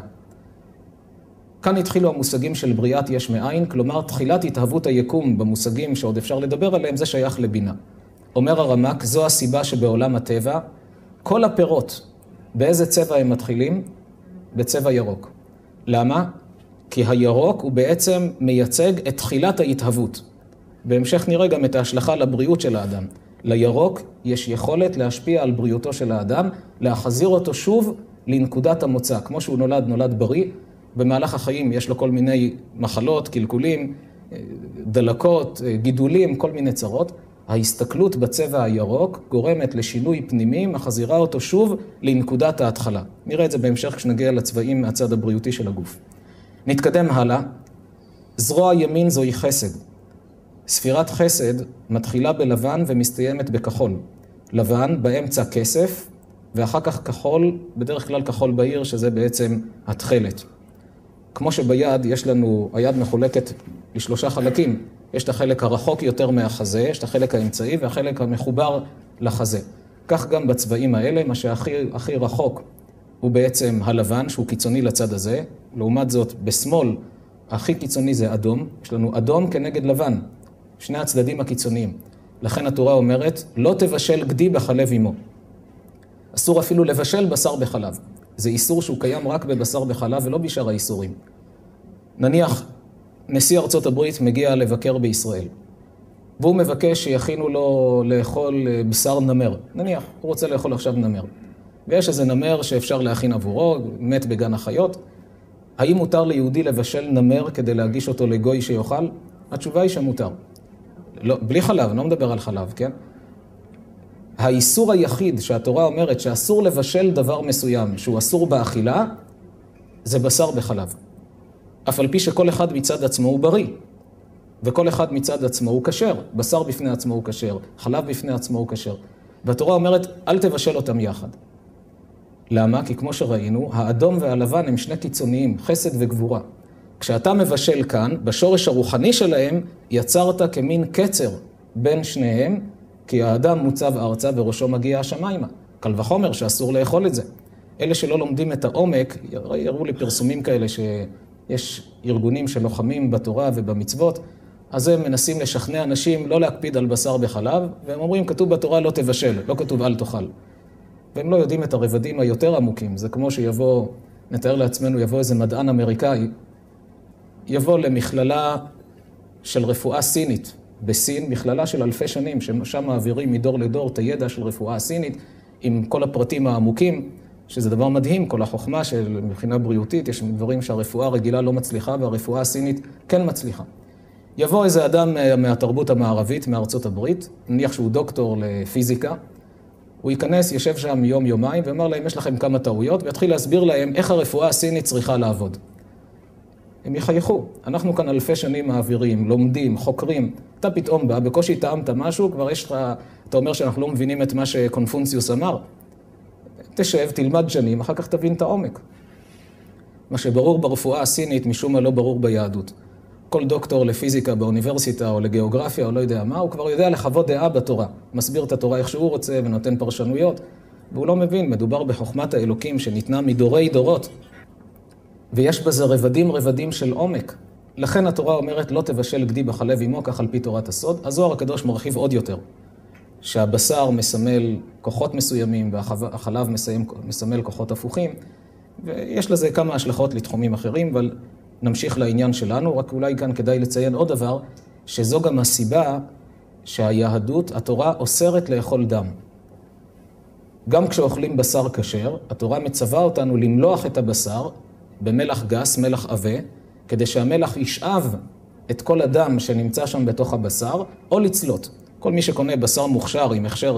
כאן התחילו המושגים של בריאת יש מאין, כלומר תחילת התהוות היקום במושגים שעוד אפשר לדבר עליהם, זה שייך לבינה. אומר הרמ"ק, זו הסיבה שבעולם הטבע, כל הפירות, באיזה צבע הם מתחילים? בצבע ירוק. למה? כי הירוק הוא בעצם מייצג את תחילת ההתהוות. בהמשך נראה גם את ההשלכה לבריאות של האדם. לירוק יש יכולת להשפיע על בריאותו של האדם, להחזיר אותו שוב לנקודת המוצא. כמו שהוא נולד בריא, במהלך החיים יש לו כל מיני מחלות, קלקולים, דלקות, גידולים, כל מיני צרות. ההסתכלות בצבע הירוק גורמת לשינוי פנימי, מחזירה אותו שוב לנקודת ההתחלה. נראה את זה בהמשך כשנגיע לצבעים מהצד הבריאותי של הגוף. נתקדם הלאה. זרוע ימין זוהי חסד. ספירת חסד מתחילה בלבן ומסתיימת בכחול. לבן, באמצע כסף, ואחר כך כחול, בדרך כלל כחול בהיר, שזה בעצם התחלת. כמו שביד יש לנו, היד מחולקת לשלושה חלקים. יש את החלק הרחוק יותר מהחזה, יש את החלק האמצעי והחלק המחובר לחזה. כך גם בצבעים האלה, מה שהכי רחוק הוא בעצם הלבן, שהוא קיצוני לצד הזה. לעומת זאת, בשמאל, הכי קיצוני זה אדום. יש לנו אדום כנגד לבן, שני הצדדים הקיצוניים. לכן התורה אומרת, לא תבשל גדי בחלב אמו. אסור אפילו לבשל בשר בחלב. זה איסור שהוא קיים רק בבשר בחלב ולא בשאר האיסורים. נניח, נשיא ארצות הברית מגיע לבקר בישראל, והוא מבקש שיכינו לו לאכול בשר נמר. נניח, הוא רוצה לאכול עכשיו נמר. ויש איזה נמר שאפשר להכין עבורו, מת בגן החיות. האם מותר ליהודי לבשל נמר כדי להגיש אותו לגוי שיאכל? התשובה היא שמותר. לא, בלי חלב, אני לא מדבר על חלב, כן? האיסור היחיד שהתורה אומרת שאסור לבשל דבר מסוים, שהוא אסור באכילה, זה בשר בחלב. אף על פי שכל אחד מצד עצמו הוא בריא, וכל אחד מצד עצמו הוא כשר. בשר בפני עצמו הוא כשר, חלב בפני עצמו הוא כשר. והתורה אומרת, אל תבשל אותם יחד. למה? כי כמו שראינו, האדום והלבן הם שני קיצוניים, חסד וגבורה. כשאתה מבשל כאן, בשורש הרוחני שלהם, יצרת כמין קצר בין שניהם, כי האדם מוצב ארצה וראשו מגיע השמיימה. קל וחומר שאסור לאכול את זה. אלה שלא לומדים את העומק, יראו לי פרסומים כאלה שיש ארגונים שלוחמים בתורה ובמצוות, אז הם מנסים לשכנע אנשים לא להקפיד על בשר בחלב, והם אומרים, כתוב בתורה לא תבשל, לא כתוב אל תאכל. והם לא יודעים את הרבדים היותר עמוקים. זה כמו שיבוא, נתאר לעצמנו, יבוא איזה מדען אמריקאי, יבוא למכללה של רפואה סינית בסין, מכללה של אלפי שנים, ששם מעבירים מדור לדור את הידע של רפואה סינית, עם כל הפרטים העמוקים, שזה דבר מדהים, כל החוכמה של מבחינה בריאותית, יש דברים שהרפואה הרגילה לא מצליחה, והרפואה הסינית כן מצליחה. יבוא איזה אדם מהתרבות המערבית, מארצות הברית, נניח שהוא דוקטור לפיזיקה, הוא ייכנס, יושב שם יום-יומיים, ואומר להם, יש לכם כמה טעויות, ויתחיל להסביר להם איך הרפואה הסינית צריכה לעבוד. הם יחייכו. אנחנו כאן אלפי שנים מעבירים, לומדים, חוקרים. אתה פתאום בא, בקושי טעמת משהו, כבר יש לך, אתה אומר שאנחנו לא מבינים את מה שקונפונציוס אמר. תשב, תלמד שנים, אחר כך תבין את העומק. מה שברור ברפואה הסינית, משום מה לא ברור ביהדות. כל דוקטור לפיזיקה באוניברסיטה או לגיאוגרפיה או לא יודע מה, הוא כבר יודע לחוות דעה בתורה. מסביר את התורה איך שהוא רוצה ונותן פרשנויות. והוא לא מבין, מדובר בחוכמת האלוקים שניתנה מדורי דורות. ויש בזה רבדים של עומק. לכן התורה אומרת, לא תבשל גדי בחלב אמו, כך על פי תורת הסוד. הזוהר הקדוש מרחיב עוד יותר. שהבשר מסמל כוחות מסוימים והחלב מסמל כוחות הפוכים. ויש לזה כמה השלכות לתחומים אחרים, אבל נמשיך לעניין שלנו. רק אולי כאן כדאי לציין עוד דבר, שזו גם הסיבה שהיהדות, התורה אוסרת לאכול דם. גם כשאוכלים בשר כשר, התורה מצווה אותנו למלוח את הבשר במלח גס, מלח עבה, כדי שהמלח ישאב את כל הדם שנמצא שם בתוך הבשר, או לצלות. כל מי שקונה בשר מוכשר עם הכשר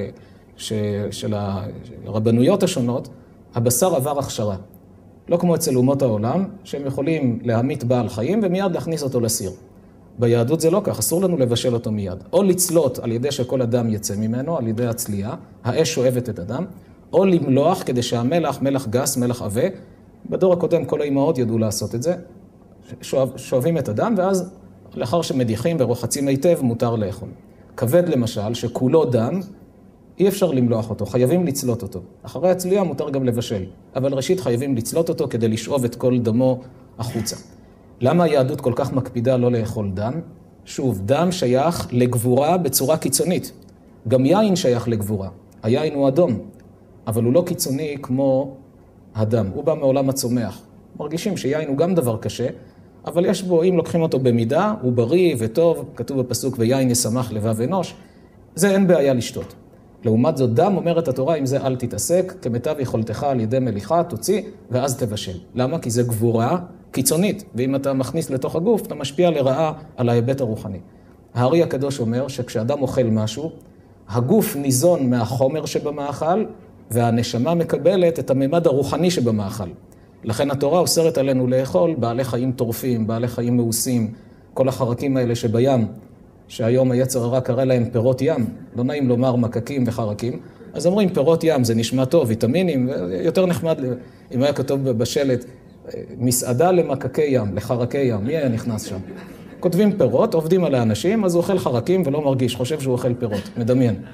של הרבנויות השונות, הבשר עבר הכשרה. לא כמו אצל אומות העולם, שהם יכולים להמית בעל חיים ומיד להכניס אותו לסיר. ביהדות זה לא כך, אסור לנו לבשל אותו מיד. או לצלות על ידי שכל הדם יצא ממנו, על ידי הצלייה, האש שואבת את הדם, או למלוח כדי שהמלח, מלח גס, מלח עבה, בדור הקודם כל האימהות ידעו לעשות את זה, שואבים את הדם, ואז לאחר שמדיחים ורוחצים היטב מותר לאכול. כבד למשל, שכולו דם, אי אפשר למלוח אותו, חייבים לצלות אותו. אחרי הצלייה מותר גם לבשל, אבל ראשית חייבים לצלות אותו כדי לשאוב את כל דמו החוצה. למה היהדות כל כך מקפידה לא לאכול דם? שוב, דם שייך לגבורה בצורה קיצונית. גם יין שייך לגבורה. היין הוא אדום, אבל הוא לא קיצוני כמו הדם. הוא בא מעולם הצומח. מרגישים שיין הוא גם דבר קשה, אבל יש בו, אם לוקחים אותו במידה, הוא בריא וטוב, כתוב בפסוק, ויין ישמח לבב אנוש, זה אין בעיה לשתות. לעומת זאת, דם אומרת התורה, אם זה אל תתעסק, כמיטב יכולתך על ידי מליחה, תוציא, ואז תבשל. למה? כי זה גבורה קיצונית, ואם אתה מכניס לתוך הגוף, אתה משפיע לרעה על ההיבט הרוחני. הארי הקדוש אומר שכשאדם אוכל משהו, הגוף ניזון מהחומר שבמאכל, והנשמה מקבלת את הממד הרוחני שבמאכל. לכן התורה אוסרת עלינו לאכול בעלי חיים טורפים, בעלי חיים מאוסים, כל החרקים האלה שבים, שהיום היצר הרע קרא להם פירות ים, לא נעים לומר מקקים וחרקים, אז אומרים פירות ים, זה נשמע טוב, ויטמינים, יותר נחמד אם היה כתוב בשלט, מסעדה למקקי ים, לחרקי ים, מי היה נכנס שם? כותבים פירות, עובדים על האנשים, אז הוא אוכל חרקים ולא מרגיש, חושב שהוא אוכל פירות, מדמיין.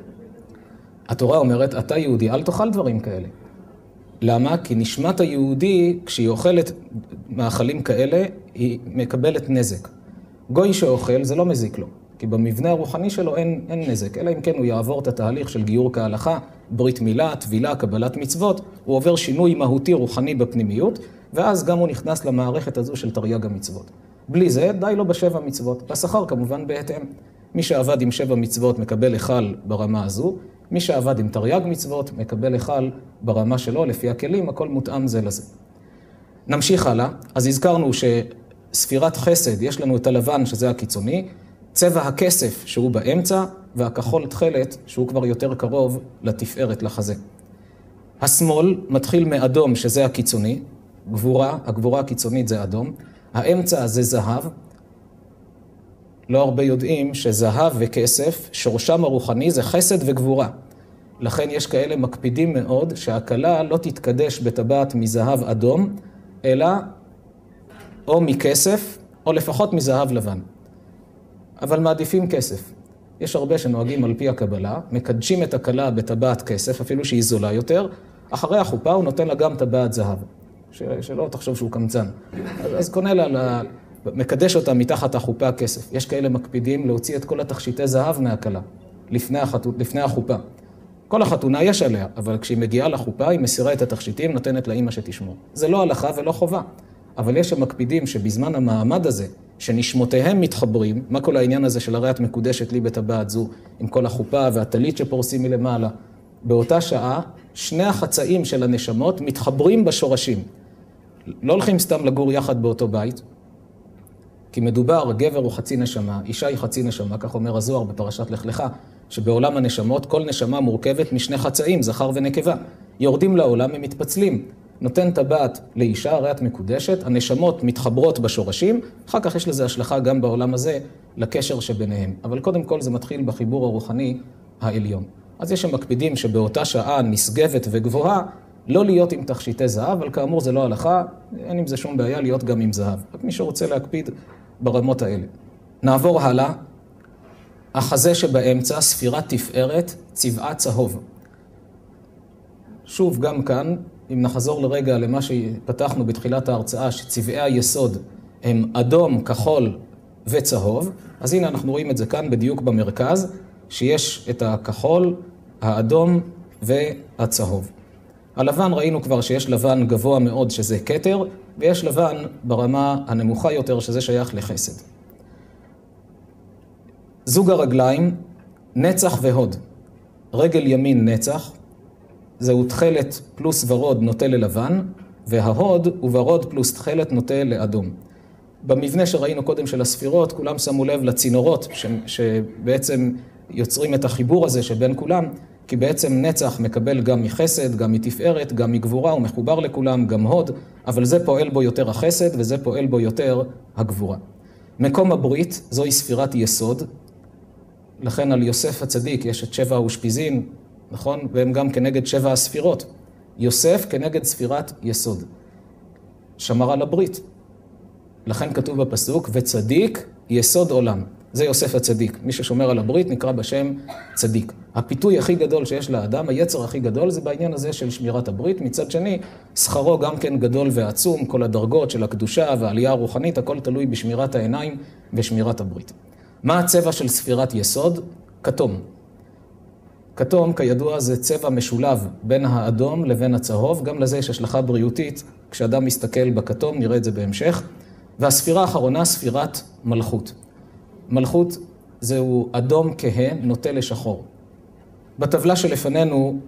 התורה אומרת, אתה יהודי, אל תאכל דברים כאלה. למה? כי נשמת היהודי, כשהיא אוכלת מאכלים כאלה, היא מקבלת נזק. גוי שאוכל, זה לא מזיק לו, כי במבנה הרוחני שלו אין נזק, אלא אם כן הוא יעבור את התהליך של גיור כהלכה, ברית מילה, תבילה, קבלת מצוות, הוא עובר שינוי מהותי רוחני בפנימיות, ואז גם הוא נכנס למערכת הזו של תרי"ג המצוות. בלי זה, די לו בשבע מצוות. השכר כמובן בהתאם. מי שעבד עם 7 מצוות מקבל היכל ברמה הזו, מי שעבד עם תרי"ג מצוות מקבל היכל ברמה שלו, לפי הכלים, הכל מותאם זה לזה. נמשיך הלאה. אז הזכרנו שספירת חסד, יש לנו את הלבן שזה הקיצוני, צבע הכסף שהוא באמצע, והכחול תכלת שהוא כבר יותר קרוב לתפארת, לחזה. השמאל מתחיל מאדום שזה הקיצוני, הגבורה הקיצונית זה אדום, האמצע זה זהב, לא הרבה יודעים שזהב וכסף, שורשם הרוחני זה חסד וגבורה. לכן יש כאלה מקפידים מאוד שהכלה לא תתקדש בטבעת מזהב אדום, אלא או מכסף, או לפחות מזהב לבן. אבל מעדיפים כסף. יש הרבה שנוהגים על פי הקבלה, מקדשים את הכלה בטבעת כסף, אפילו שהיא זולה יותר, אחרי החופה הוא נותן לה גם טבעת זהב. שלא תחשוב שהוא קמצן. אז קונה לה, מקדש אותה מתחת החופה כסף. יש כאלה מקפידים להוציא את כל התכשיטי זהב מהכלה, לפני החופה. כל החתונה יש עליה, אבל כשהיא מגיעה לחופה, היא מסירה את התכשיטים, נותנת לאמא שתשמור. זה לא הלכה ולא חובה. אבל יש שמקפידים שבזמן המעמד הזה, שנשמותיהם מתחברים, מה כל העניין הזה של הרי את מקודשת לי בטבעת זו, עם כל החופה והטלית שפורסים מלמעלה, באותה שעה, שני החצאים של הנשמות מתחברים בשורשים. לא הולכים סתם לגור יחד באותו בית, כי מדובר, גבר הוא חצי נשמה, אישה היא חצי נשמה, כך אומר הזוהר בפרשת לך לך, שבעולם הנשמות כל נשמה מורכבת משני חצאים, זכר ונקבה. יורדים לעולם, הם מתפצלים. נותן טבעת לאישה, הרי את מקודשת, הנשמות מתחברות בשורשים, אחר כך יש לזה השלכה גם בעולם הזה לקשר שביניהם. אבל קודם כל זה מתחיל בחיבור הרוחני העליון. אז יש שמקפידים שבאותה שעה נשגבת וגבוהה, לא להיות עם תכשיטי זהב, אבל כאמור זה לא הלכה, אין עם זה שום בעיה להיות גם עם זהב. רק מי שרוצה להקפיד ברמות האלה. נעבור הלאה. החזה שבאמצע, ספירת תפארת, צבעה צהוב. שוב, גם כאן, אם נחזור לרגע למה שפתחנו בתחילת ההרצאה, שצבעי היסוד הם אדום, כחול וצהוב, אז הנה אנחנו רואים את זה כאן בדיוק במרכז, שיש את הכחול, האדום והצהוב. הלבן ראינו כבר שיש לבן גבוה מאוד שזה כתר, ויש לבן ברמה הנמוכה יותר שזה שייך לחסד. זוג הרגליים, נצח והוד. רגל ימין נצח, זהו תכלת פלוס ורוד נוטה ללבן, וההוד הוא ורוד פלוס תכלת נוטה לאדום. במבנה שראינו קודם של הספירות, כולם שמו לב לצינורות שבעצם יוצרים את החיבור הזה שבין כולם, כי בעצם נצח מקבל גם מחסד, גם מתפארת, גם מגבורה, הוא מחובר לכולם, גם הוד, אבל זה פועל בו יותר החסד וזה פועל בו יותר הגבורה. מקום הברית, זוהי ספירת יסוד, לכן על יוסף הצדיק יש את 7 האושפיזין, נכון? והם גם כנגד 7 הספירות. יוסף כנגד ספירת יסוד. שמר על הברית. לכן כתוב בפסוק, וצדיק יסוד עולם. זה יוסף הצדיק. מי ששומר על הברית נקרא בשם צדיק. הפיתוי הכי גדול שיש לאדם, היצר הכי גדול, זה בעניין הזה של שמירת הברית. מצד שני, שכרו גם כן גדול ועצום, כל הדרגות של הקדושה והעלייה הרוחנית, הכל תלוי בשמירת העיניים ושמירת הברית. מה הצבע של ספירת יסוד? כתום. כתום, כידוע, זה צבע משולב בין האדום לבין הצהוב. גם לזה יש השלכה בריאותית. כשאדם מסתכל בכתום, נראה את זה בהמשך. והספירה האחרונה, ספירת מלכות. מלכות זהו אדום כהה, נוטה לשחור. בטבלה שלפנינו,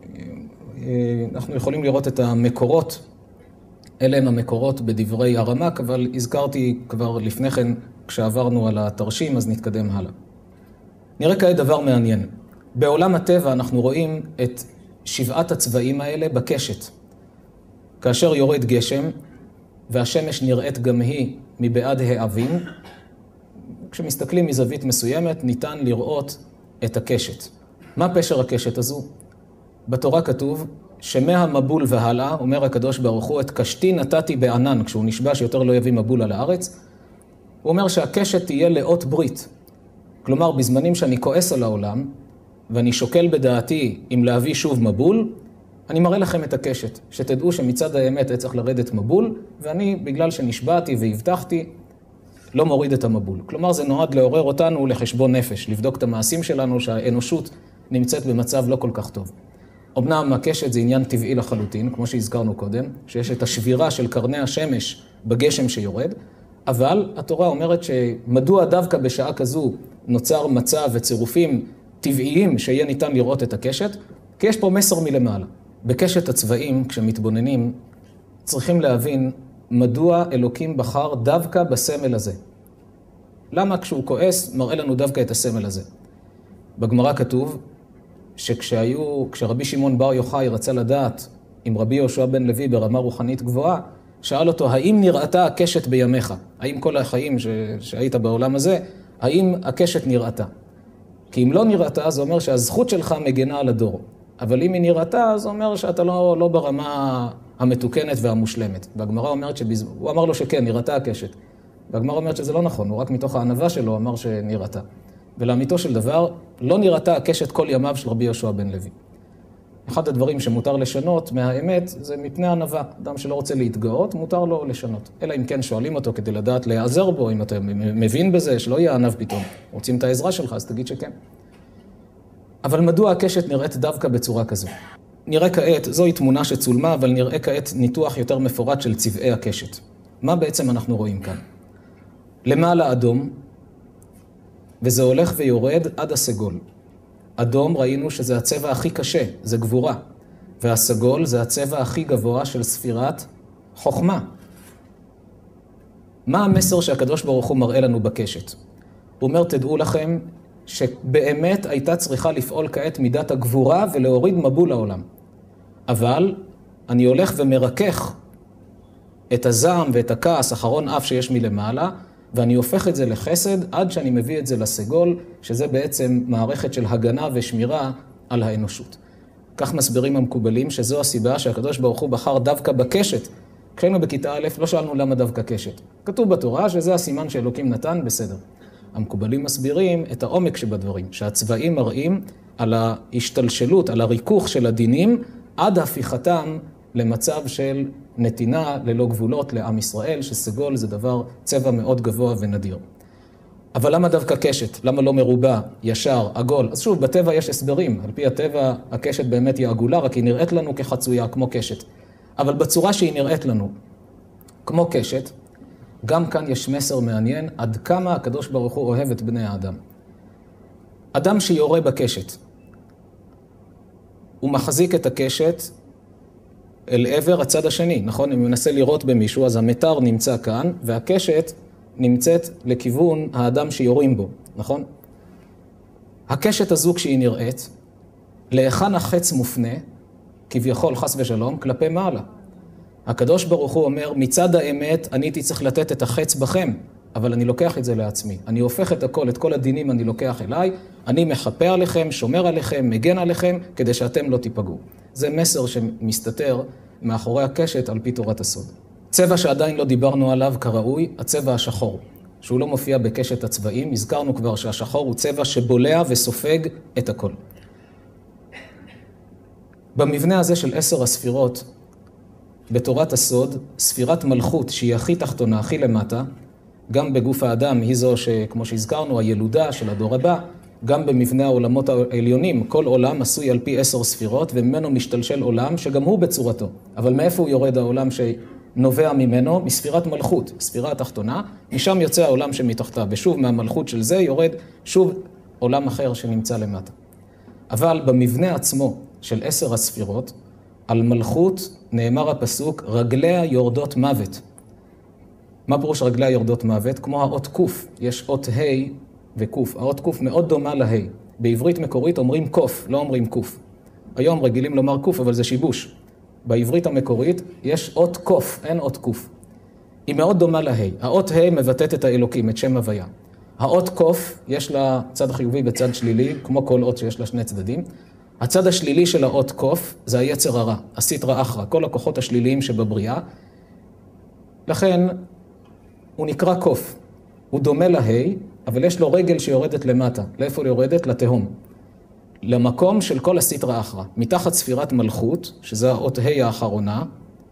אנחנו יכולים לראות את המקורות. אלה הם המקורות בדברי הרמ"ק, אבל הזכרתי כבר לפני כן, כשעברנו על התרשים, אז נתקדם הלאה. נראה כעת דבר מעניין. בעולם הטבע אנחנו רואים את 7 הצבעים האלה בקשת. כאשר יורד גשם, והשמש נראית גם היא מבעד העבים, כשמסתכלים מזווית מסוימת, ניתן לראות את הקשת. מה פשר הקשת הזו? בתורה כתוב, שמהמבול והלאה, אומר הקדוש ברוך הוא, את קשתי נתתי בענן, כשהוא נשבע שיותר לא יביא מבול על הארץ, הוא אומר שהקשת תהיה לאות ברית. כלומר, בזמנים שאני כועס על העולם, ואני שוקל בדעתי אם להביא שוב מבול, אני מראה לכם את הקשת, שתדעו שמצד האמת צריך לרדת מבול, ואני, בגלל שנשבעתי והבטחתי, לא מוריד את המבול. כלומר, זה נועד לעורר אותנו לחשבון נפש, לבדוק את המעשים שלנו שהאנושות נמצאת במצב לא כל כך טוב. אמנם הקשת זה עניין טבעי לחלוטין, כמו שהזכרנו קודם, שיש את השבירה של קרני השמש בגשם שיורד, אבל התורה אומרת שמדוע דווקא בשעה כזו נוצר מצב וצירופים טבעיים שיהיה ניתן לראות את הקשת, כי יש פה מסר מלמעלה. בקשת הצבעים, כשמתבוננים, צריכים להבין מדוע אלוקים בחר דווקא בסמל הזה. למה כשהוא כועס מראה לנו דווקא את הסמל הזה? בגמרא כתוב כשרבי שמעון בר יוחאי רצה לדעת אם רבי יהושע בן לוי ברמה רוחנית גבוהה, שאל אותו, האם נראתה הקשת בימיך? האם כל החיים שהיית בעולם הזה, האם הקשת נראתה? כי אם לא נראתה, זה אומר שהזכות שלך מגנה על הדור. אבל אם היא נראתה, זה אומר שאתה לא ברמה המתוקנת והמושלמת. והגמרא אומרת הוא אמר לו שכן, נראתה הקשת. והגמרא אומרת שזה לא נכון, הוא רק מתוך הענווה שלו אמר שנראתה. ולאמיתו של דבר, לא נראתה הקשת כל ימיו של רבי יהושע בן לוי. אחד הדברים שמותר לשנות מהאמת, זה מפני הענווה. אדם שלא רוצה להתגאות, מותר לו לשנות. אלא אם כן שואלים אותו כדי לדעת להיעזר בו, אם אתה מבין בזה, שלא יהיה ענב פתאום. רוצים את העזרה שלך, אז תגיד שכן. אבל מדוע הקשת נראית דווקא בצורה כזו? נראה כעת, זוהי תמונה שצולמה, אבל נראה כעת ניתוח יותר מפורט של צבעי הקשת. מה בעצם אנחנו רואים כאן? למעלה אדום, וזה הולך ויורד עד הסגול. אדום ראינו שזה הצבע הכי קשה, זה גבורה. והסגול זה הצבע הכי גבוה של ספירת חוכמה. מה המסר שהקדוש ברוך הוא מראה לנו בקשת? הוא אומר, תדעו לכם שבאמת הייתה צריכה לפעול כעת מידת הגבורה ולהוריד מבול לעולם. אבל אני הולך ומרכך את הזעם ואת הכעס, אחרון אף שיש מלמעלה, ואני הופך את זה לחסד עד שאני מביא את זה לסגול, שזה בעצם מערכת של הגנה ושמירה על האנושות. כך מסבירים המקובלים שזו הסיבה שהקדוש ברוך הוא בחר דווקא בקשת. כשהיינו בכיתה א' לא שאלנו למה דווקא קשת. כתוב בתורה שזה הסימן שאלוקים נתן, בסדר. המקובלים מסבירים את העומק שבדברים, שהצבעים מראים על ההשתלשלות, על הריכוך של הדינים, עד הפיכתם למצב של נתינה ללא גבולות לעם ישראל, שסגול זה דבר צבע מאוד גבוה ונדיר. אבל למה דווקא קשת? למה לא מרובע, ישר, עגול? אז שוב, בטבע יש הסברים. על פי הטבע, הקשת באמת היא עגולה, רק היא נראית לנו כחצויה, כמו קשת. אבל בצורה שהיא נראית לנו, כמו קשת, גם כאן יש מסר מעניין עד כמה הקדוש ברוך הוא אוהב את בני האדם. אדם שיורה בקשת, הוא מחזיק את הקשת אל עבר הצד השני, נכון? אם הוא מנסה לראות במישהו, אז המתר נמצא כאן, והקשת נמצאת לכיוון האדם שיורים בו, נכון? הקשת הזו כשהיא נראית, להיכן החץ מופנה, כביכול חס ושלום, כלפי מעלה. הקדוש ברוך הוא אומר, מצד האמת אני הייתי צריך לתת את החץ בכם, אבל אני לוקח את זה לעצמי. אני הופך את הכל, את כל הדינים אני לוקח אליי, אני מחפה עליכם, שומר עליכם, מגן עליכם, כדי שאתם לא תיפגעו. זה מסר שמסתתר מאחורי הקשת על פי תורת הסוד. צבע שעדיין לא דיברנו עליו כראוי, הצבע השחור, שהוא לא מופיע בקשת הצבעים. הזכרנו כבר שהשחור הוא צבע שבולע וסופג את הכל. במבנה הזה של 10 הספירות, בתורת הסוד, ספירת מלכות שהיא הכי תחתונה, הכי למטה, גם בגוף האדם היא זו שכמו שהזכרנו, הילודה של הדור הבא, גם במבנה העולמות העליונים, כל עולם עשוי על פי 10 ספירות, וממנו משתלשל עולם שגם הוא בצורתו. אבל מאיפה הוא יורד העולם שנובע ממנו? מספירת מלכות, ספירה התחתונה, משם יוצא העולם שמתחתיו, ושוב מהמלכות של זה יורד שוב עולם אחר שנמצא למטה. אבל במבנה עצמו של 10 הספירות, על מלכות נאמר הפסוק, רגליה יורדות מוות. מה פירוש רגליה יורדות מוות? כמו האות קוף, יש אות ה' וקוף. האות קוף מאוד דומה לה'. בעברית מקורית אומרים קוף, לא אומרים קוף. היום רגילים לומר קוף, אבל זה שיבוש. בעברית המקורית יש אות קוף, אין אות קוף. היא מאוד דומה לה'. האות ה' מבטאת את האלוקים, את שם הוויה. האות קוף יש לה צד חיובי וצד שלילי, כמו כל אות שיש לה 2 צדדים. הצד השלילי של האות קוף זה היצר הרע, הסיטרא אחרא, כל הכוחות השליליים שבבריאה. לכן הוא נקרא קוף. הוא דומה לה', אבל יש לו רגל שיורדת למטה. לאיפה היא יורדת? לתהום. למקום של כל הסיטרא אחרא. מתחת ספירת מלכות, שזה האות ה' האחרונה,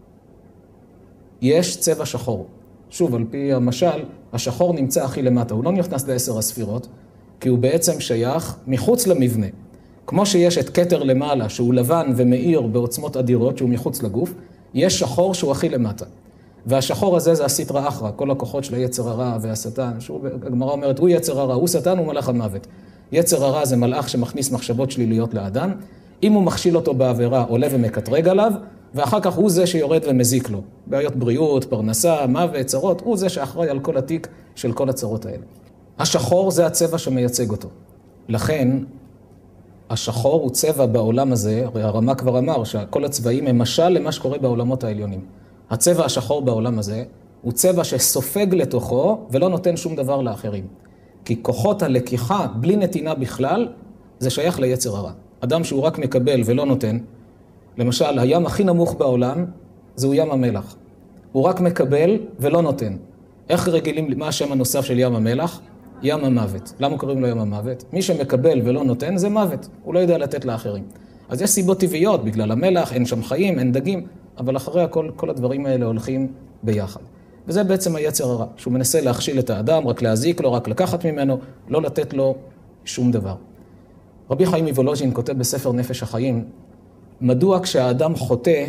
יש צבע שחור. שוב, על פי המשל, השחור נמצא הכי למטה. הוא לא נכנס ל10 הספירות, כי הוא בעצם שייך מחוץ למבנה. כמו שיש את כתר למעלה, שהוא לבן ומאיר בעוצמות אדירות, שהוא מחוץ לגוף, יש שחור שהוא הכי למטה. והשחור הזה זה הסיטרא אחרא, כל הכוחות של היצר הרע והשטן. הגמרא אומרת, הוא יצר הרע, הוא שטן, הוא מלאך המוות. יצר הרע זה מלאך שמכניס מחשבות שליליות לאדם. אם הוא מכשיל אותו בעבירה, עולה ומקטרג עליו, ואחר כך הוא זה שיורד ומזיק לו. בעיות בריאות, פרנסה, מוות, צרות, הוא זה שאחראי על כל התיק של כל הצרות האלה. השחור זה הצבע שמייצג אותו. לכן, השחור הוא צבע בעולם הזה, הרי הרמ"א כבר אמר שכל הצבעים הם משל למה שקורה בעולמות העליונים. הצבע השחור בעולם הזה הוא צבע שסופג לתוכו ולא נותן שום דבר לאחרים. כי כוחות הלקיחה בלי נתינה בכלל זה שייך ליצר הרע. אדם שהוא רק מקבל ולא נותן, למשל הים הכי נמוך בעולם זהו ים המלח. הוא רק מקבל ולא נותן. איך רגילים, מה השם הנוסף של ים המלח? ים המוות. למה קוראים לו ים המוות? מי שמקבל ולא נותן זה מוות. הוא לא יודע לתת לאחרים. אז יש סיבות טבעיות, בגלל המלח, אין שם חיים, אין דגים, אבל אחרי הכל, כל הדברים האלה הולכים ביחד. וזה בעצם היצר הרע, שהוא מנסה להכשיל את האדם, רק להזיק לו, רק לקחת ממנו, לא לתת לו שום דבר. רבי חיים מוולוז'ין כותב בספר נפש החיים, מדוע כשהאדם חוטא,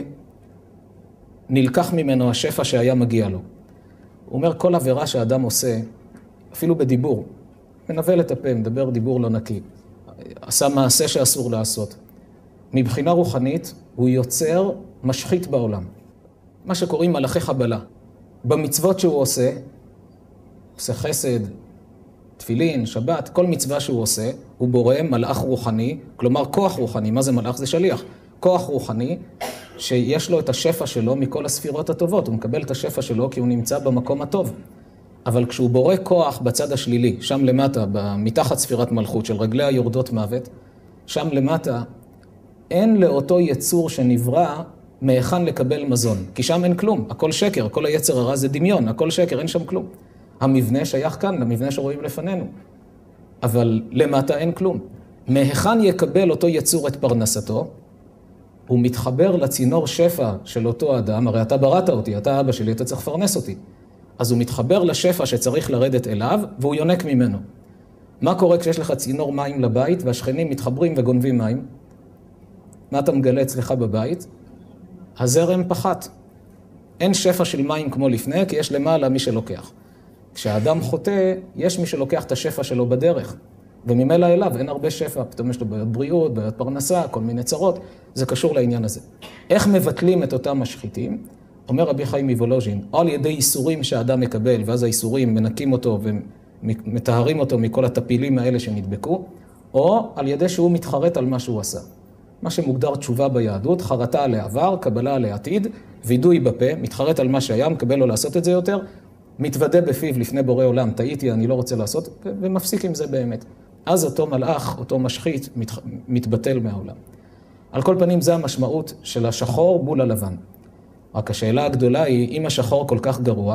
נלקח ממנו השפע שהיה מגיע לו. הוא אומר, כל עבירה שהאדם עושה, אפילו בדיבור, מנבל את הפה, מדבר דיבור לא נקי, עשה מעשה שאסור לעשות. מבחינה רוחנית, הוא יוצר משחית בעולם. מה שקוראים מלאכי חבלה. במצוות שהוא עושה חסד, תפילין, שבת, כל מצווה שהוא עושה, הוא בורא מלאך רוחני, כלומר כוח רוחני. מה זה מלאך? זה שליח. כוח רוחני שיש לו את השפע שלו מכל הספירות הטובות. הוא מקבל את השפע שלו כי הוא נמצא במקום הטוב. אבל כשהוא בורא כוח בצד השלילי, שם למטה, מתחת ספירת מלכות של רגליה יורדות מוות, שם למטה אין לאותו יצור שנברא מהיכן לקבל מזון. כי שם אין כלום, הכל שקר, כל היצר הרע זה דמיון, הכל שקר, אין שם כלום. המבנה שייך כאן, למבנה שרואים לפנינו. אבל למטה אין כלום. מהיכן יקבל אותו יצור את פרנסתו? הוא מתחבר לצינור שפע של אותו אדם, הרי אתה בראת אותי, אתה אבא שלי, אתה צריך לפרנס אותי. אז הוא מתחבר לשפע שצריך לרדת אליו, והוא יונק ממנו. מה קורה כשיש לך צינור מים לבית, והשכנים מתחברים וגונבים מים? מה אתה מגלה אצלך בבית? הזרם פחת. אין שפע של מים כמו לפני, כי יש למעלה מי שלוקח. כשהאדם חוטא, יש מי שלוקח את השפע שלו בדרך. וממילא אליו אין הרבה שפע, פתאום יש לו בעיות בריאות, בעיות פרנסה, כל מיני צרות. זה קשור לעניין הזה. איך מבטלים את אותם משחיתים? אומר רבי חיים מוולוז'ין, או על ידי איסורים שהאדם מקבל, ואז האיסורים מנקים אותו ומטהרים אותו מכל הטפילים האלה שנדבקו, או על ידי שהוא מתחרט על מה שהוא עשה. מה שמוגדר תשובה ביהדות, חרטה על העבר, קבלה על העתיד, וידוי בפה, מתחרט על מה שהיה, מקבל לו לעשות את זה יותר, מתוודה בפיו לפני בורא עולם, טעיתי, אני לא רוצה לעשות, ומפסיק עם זה באמת. אז אותו מלאך, אותו משחית, מתבטל מהעולם. על כל פנים, זה המשמעות של השחור מול הלבן. רק השאלה הגדולה היא, אם השחור כל כך גרוע,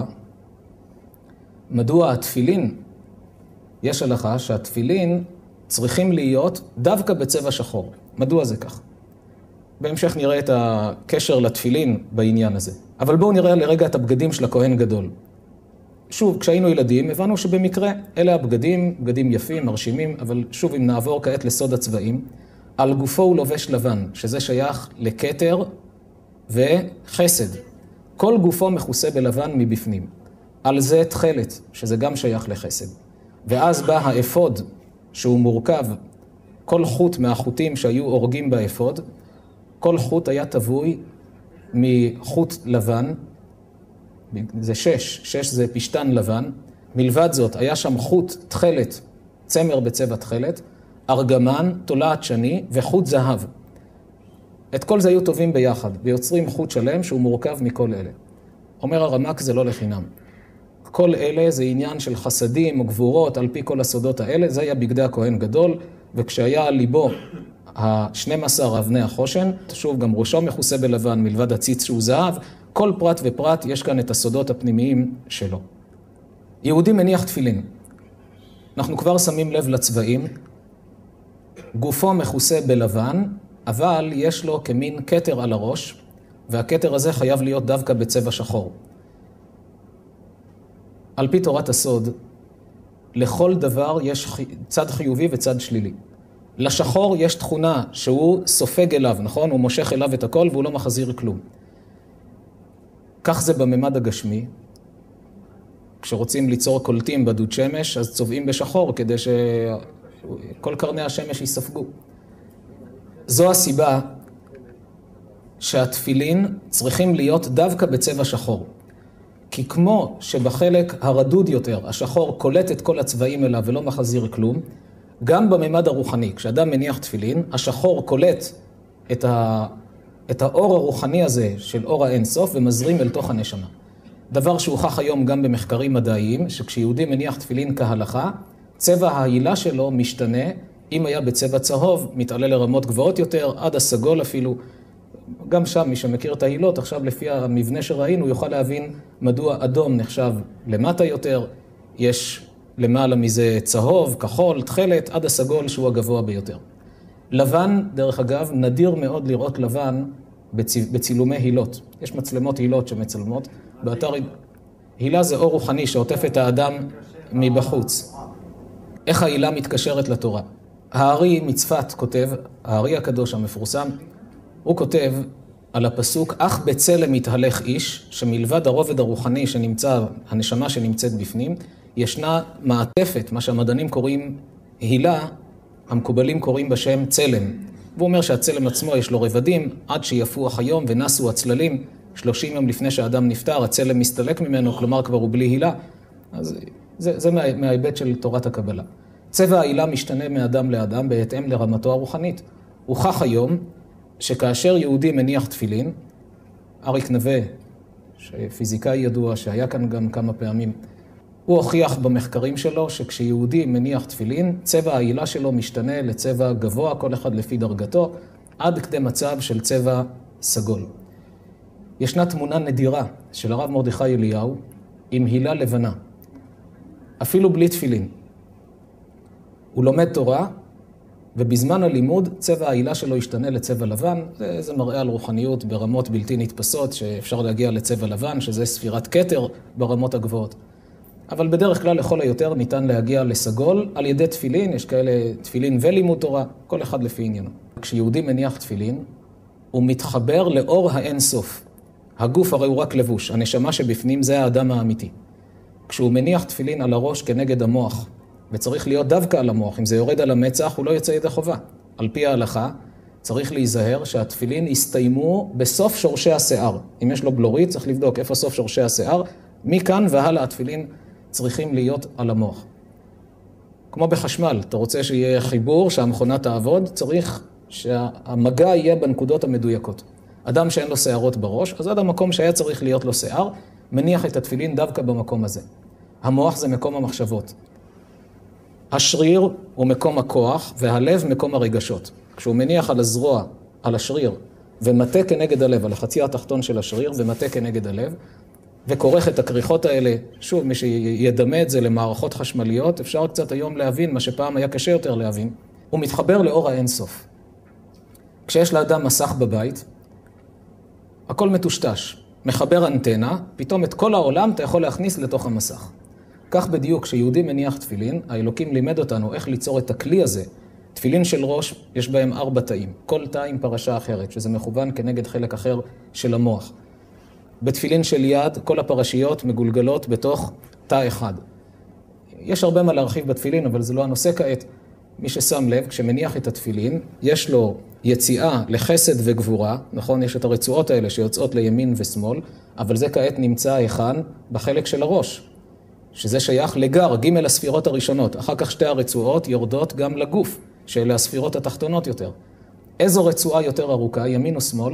מדוע התפילין, יש הלכה שהתפילין צריכים להיות דווקא בצבע שחור. מדוע זה כך? בהמשך נראה את הקשר לתפילין בעניין הזה. אבל בואו נראה לרגע את הבגדים של הכהן גדול. שוב, כשהיינו ילדים, הבנו שבמקרה אלה הבגדים, בגדים יפים, מרשימים, אבל שוב, אם נעבור כעת לסוד הצבעים, על גופו הוא לובש לבן, שזה שייך לכתר וחסד. כל גופו מכוסה בלבן מבפנים. על זה תכלת, שזה גם שייך לחסד. ואז בא האפוד, שהוא מורכב, כל חוט מהחוטים שהיו אורגים באפוד, כל חוט היה תבוי מחוט לבן, זה 6 זה פשטן לבן, מלבד זאת היה שם חוט תכלת, צמר בצבע תכלת, ארגמן, תולעת שני וחוט זהב. את כל זה היו טובים ביחד, ויוצרים חוט שלם שהוא מורכב מכל אלה. אומר הרמ"ק, זה לא לחינם. כל אלה זה עניין של חסדים או גבורות, על פי כל הסודות האלה, זה היה בגדי הכהן גדול, וכשהיה על ליבו ה-12 אבני החושן, שוב גם ראשו מכוסה בלבן מלבד הציץ שהוא זהב, כל פרט ופרט יש כאן את הסודות הפנימיים שלו. יהודי מניח תפילין. אנחנו כבר שמים לב לצבעים, גופו מכוסה בלבן, אבל יש לו כמין כתר על הראש, והכתר הזה חייב להיות דווקא בצבע שחור. על פי תורת הסוד, לכל דבר יש צד חיובי וצד שלילי. לשחור יש תכונה שהוא סופג אליו, נכון? הוא מושך אליו את הכל והוא לא מחזיר כלום. כך זה בממד הגשמי. כשרוצים ליצור קולטים בדוד שמש, אז צובעים בשחור כדי שכל קרני השמש יספגו. זו הסיבה שהתפילין צריכים להיות דווקא בצבע שחור. כי כמו שבחלק הרדוד יותר, השחור קולט את כל הצבעים אליו ולא מחזיר כלום, גם בממד הרוחני, כשאדם מניח תפילין, השחור קולט את האור הרוחני הזה של אור האינסוף ומזרים אל תוך הנשמה. דבר שהוכח היום גם במחקרים מדעיים, שכשיהודי מניח תפילין כהלכה, צבע ההילה שלו משתנה, אם היה בצבע צהוב, מתעלה לרמות גבוהות יותר, עד הסגול אפילו. גם שם, מי שמכיר את ההילות, עכשיו לפי המבנה שראינו, יוכל להבין מדוע אדום נחשב למטה יותר, יש למעלה מזה צהוב, כחול, תכלת, עד הסגול שהוא הגבוה ביותר. לבן, דרך אגב, נדיר מאוד לראות לבן בצילומי הילות. יש מצלמות הילות שמצלמות. באתר הילה זה אור רוחני שעוטף את האדם מבחוץ. איך ההילה מתקשרת לתורה? הארי מצפת כותב, הארי הקדוש המפורסם, הוא כותב על הפסוק, אך בצלם מתהלך איש, שמלבד הרובד הרוחני שנמצא, הנשמה שנמצאת בפנים, ישנה מעטפת, מה שהמדענים קוראים הילה, המקובלים קוראים בשם צלם. והוא אומר שהצלם עצמו יש לו רבדים, עד שיפוח היום ונסו הצללים, 30 יום לפני שהאדם נפטר, הצלם מסתלק ממנו, כלומר כבר הוא בלי הילה. אז זה מההיבט של תורת הקבלה. צבע ההילה משתנה מאדם לאדם בהתאם לרמתו הרוחנית. הוכח היום שכאשר יהודי מניח תפילין, אריק נווה, שפיזיקאי ידוע, שהיה כאן גם כמה פעמים, הוא הוכיח במחקרים שלו שכשיהודי מניח תפילין, צבע ההילה שלו משתנה לצבע גבוה, כל אחד לפי דרגתו, עד כדי מצב של צבע סגול. ישנה תמונה נדירה של הרב מרדכי אליהו עם הילה לבנה, אפילו בלי תפילין. הוא לומד תורה, ובזמן הלימוד צבע ההילה שלו ישתנה לצבע לבן. זה מראה על רוחניות ברמות בלתי נתפסות, שאפשר להגיע לצבע לבן, שזה ספירת כתר ברמות הגבוהות. אבל בדרך כלל לכל היותר ניתן להגיע לסגול על ידי תפילין, יש כאלה תפילין ולימוד תורה, כל אחד לפי עניינו. כשיהודי מניח תפילין, הוא מתחבר לאור האין סוף. הגוף הרי הוא רק לבוש, הנשמה שבפנים זה האדם האמיתי. כשהוא מניח תפילין על הראש כנגד המוח, וצריך להיות דווקא על המוח, אם זה יורד על המצח הוא לא יוצא ידי חובה. על פי ההלכה צריך להיזהר שהתפילין יסתיימו בסוף שורשי השיער. אם יש לו בלורית צריך לבדוק איפה סוף שורשי השיער, מכאן והלאה התפילין צריכים להיות על המוח. כמו בחשמל, אתה רוצה שיהיה חיבור, שהמכונה תעבוד, צריך שהמגע יהיה בנקודות המדויקות. אדם שאין לו שערות בראש, אז עד המקום שהיה צריך להיות לו שיער, מניח את התפילין דווקא במקום הזה. המוח זה מקום המחשבות. השריר הוא מקום הכוח והלב מקום הרגשות. כשהוא מניח על הזרוע, על השריר, ומטה כנגד הלב, על החצי התחתון של השריר, ומטה כנגד הלב, וכורך את הכריכות האלה, שוב, מי שידמה את זה למערכות חשמליות, אפשר קצת היום להבין, מה שפעם היה קשה יותר להבין, הוא מתחבר לאור האינסוף. כשיש לאדם מסך בבית, הכל מטושטש. מחבר אנטנה, פתאום את כל העולם אתה יכול להכניס לתוך המסך. כך בדיוק, כשיהודי מניח תפילין, האלוקים לימד אותנו איך ליצור את הכלי הזה. תפילין של ראש, יש בהם 4 תאים. כל תא עם פרשה אחרת, שזה מכוון כנגד חלק אחר של המוח. בתפילין של יד, כל הפרשיות מגולגלות בתוך תא אחד. יש הרבה מה להרחיב בתפילין, אבל זה לא הנושא כעת. מי ששם לב, כשמניח את התפילין, יש לו יציאה לחסד וגבורה, נכון? יש את הרצועות האלה שיוצאות לימין ושמאל, אבל זה כעת נמצא היכן בחלק של הראש, שזה שייך לגר, ג' הספירות הראשונות. אחר כך 2 הרצועות יורדות גם לגוף, שאלה הספירות התחתונות יותר. איזו רצועה יותר ארוכה, ימין או שמאל?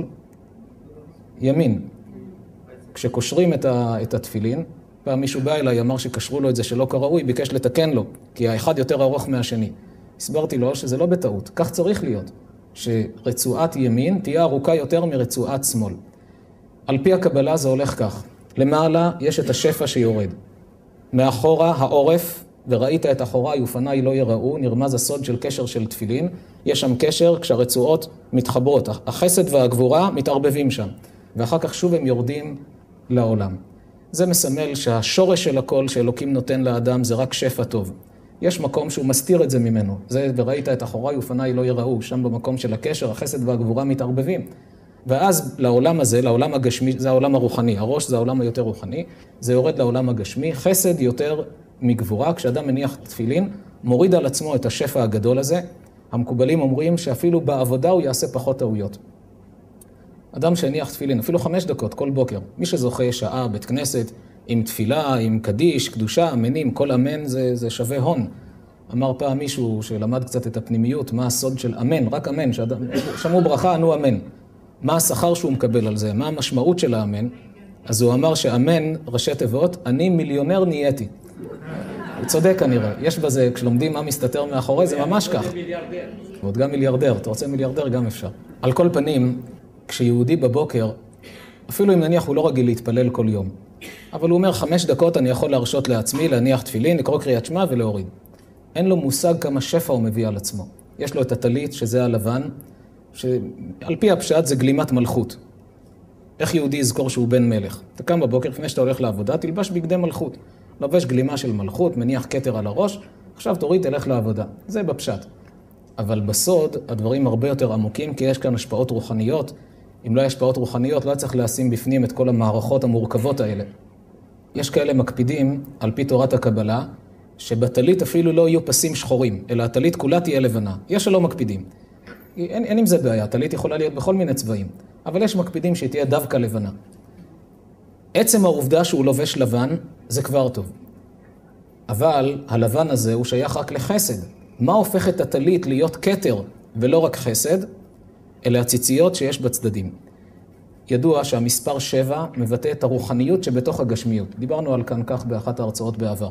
ימין. כשקושרים את התפילין, פעם מישהו בא אליי, אמר שקשרו לו את זה שלא כראוי, ביקש לתקן לו, כי האחד יותר ארוך מהשני. הסברתי לו שזה לא בטעות, כך צריך להיות, שרצועת ימין תהיה ארוכה יותר מרצועת שמאל. על פי הקבלה זה הולך כך, למעלה יש את השפע שיורד, מאחורה העורף, וראית את אחוריי ופניי לא יראו, נרמז הסוד של קשר של תפילין, יש שם קשר כשהרצועות מתחברות, החסד והגבורה מתערבבים שם, ואחר כך שוב הם יורדים לעולם. זה מסמל שהשורש של הכל שאלוקים נותן לאדם זה רק שפע טוב. יש מקום שהוא מסתיר את זה ממנו. זה, וראית את אחוריי ופניי לא יראו, שם במקום של הקשר, החסד והגבורה מתערבבים. ואז לעולם הזה, לעולם הגשמי, זה העולם הרוחני, הראש זה העולם היותר רוחני, זה יורד לעולם הגשמי, חסד יותר מגבורה, כשאדם מניח תפילין, מוריד על עצמו את השפע הגדול הזה, המקובלים אומרים שאפילו בעבודה הוא יעשה פחות טעויות. אדם שהניח תפילין, אפילו 5 דקות כל בוקר, מי שזוכה שעה בית כנסת, עם תפילה, עם קדיש, קדושה, אמינים, כל אמן זה שווה הון. אמר פעם מישהו שלמד קצת את הפנימיות, מה הסוד של אמן, רק אמן, שמעו ברכה, ענו אמן. מה השכר שהוא מקבל על זה, מה המשמעות של האמן? אז הוא אמר שאמן, ראשי תיבות, אני מיליונר נהייתי. הוא צודק כנראה, יש בזה, כשלומדים מה מסתתר מאחורי, זה ממש כך. ועוד גם מיליארדר, אתה רוצה מיליארדר גם אפשר. על כל פנים, כשיהודי בבוקר, אפילו אם נניח הוא לא רגיל להתפלל כל יום, אבל הוא אומר 5 דקות אני יכול להרשות לעצמי, להניח תפילין, לקרוא קריאת שמע ולהוריד. אין לו מושג כמה שפע הוא מביא על עצמו. יש לו את הטלית, שזה הלבן, שעל פי הפשט זה גלימת מלכות. איך יהודי יזכור שהוא בן מלך? אתה קם בבוקר, לפני שאתה הולך לעבודה, תלבש בגדי מלכות. לובש גלימה של מלכות, מניח כתר על הראש, עכשיו תוריד, תלך לעבודה. זה בפשט. אבל בסוד, הדברים הרבה יותר עמוקים, כי יש כאן השפעות רוחניות. אם לא יש השפעות רוחניות, לא צריך לשים בפנים את כל המערכות המורכבות האלה. יש כאלה מקפידים, על פי תורת הקבלה, שבטלית אפילו לא יהיו פסים שחורים, אלא הטלית כולה תהיה לבנה. יש שלא מקפידים. אין עם זה בעיה, הטלית יכולה להיות בכל מיני צבעים, אבל יש מקפידים שהיא תהיה דווקא לבנה. עצם העובדה שהוא לובש לבן, זה כבר טוב. אבל הלבן הזה הוא שייך רק לחסד. מה הופך את הטלית להיות כתר ולא רק חסד? אלה הציציות שיש בצדדים. ידוע שהמספר 7 מבטא את הרוחניות שבתוך הגשמיות. דיברנו על כאן כך באחת ההרצאות בעבר.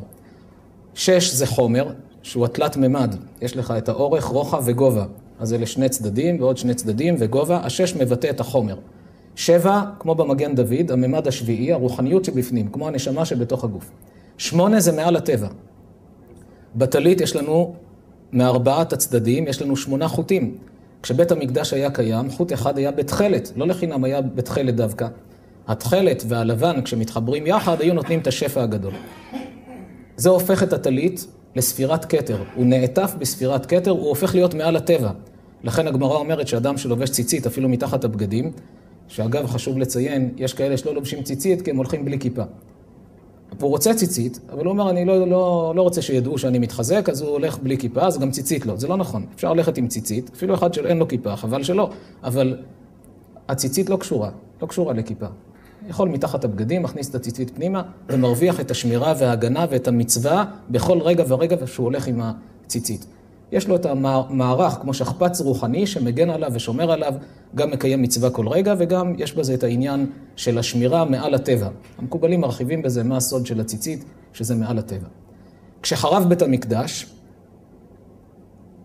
6 זה חומר, שהוא התלת ממד. יש לך את האורך, רוחב וגובה. אז אלה 2 צדדים ועוד 2 צדדים וגובה. 6 מבטא את החומר. 7, כמו במגן דוד, הממד השביעי, הרוחניות שבפנים, כמו הנשמה שבתוך הגוף. 8 זה מעל הטבע. בטלית יש לנו, מארבעת הצדדים, יש לנו 8 חוטים. כשבית המקדש היה קיים, חוט אחד היה בתחלת, לא לחינם היה בתחלת דווקא. התחלת והלבן, כשמתחברים יחד, היו נותנים את השפע הגדול. זה הופך את הטלית לספירת כתר. הוא נעטף בספירת כתר, הוא הופך להיות מעל הטבע. לכן הגמרא אומרת שאדם שלובש ציצית, אפילו מתחת הבגדים, שאגב חשוב לציין, יש כאלה שלא לובשים ציצית כי הם הולכים בלי כיפה. הוא רוצה ציצית, אבל הוא אומר, אני לא רוצה שידעו שאני מתחזק, אז הוא הולך בלי כיפה, אז גם ציצית לא. זה לא נכון. אפשר ללכת עם ציצית, אפילו אחד שאין לו כיפה, חבל שלא. אבל הציצית לא קשורה לכיפה. יכול מתחת הבגדים, מכניס את הציצית פנימה, ומרוויח את השמירה וההגנה ואת המצווה בכל רגע ורגע שהוא הולך עם הציצית. יש לו את המערך כמו שכפ"ץ רוחני שמגן עליו ושומר עליו, גם מקיים מצווה כל רגע, וגם יש בזה את העניין של השמירה מעל הטבע. המקובלים מרחיבים בזה מה הסוד של הציצית, שזה מעל הטבע. כשחרב בית המקדש,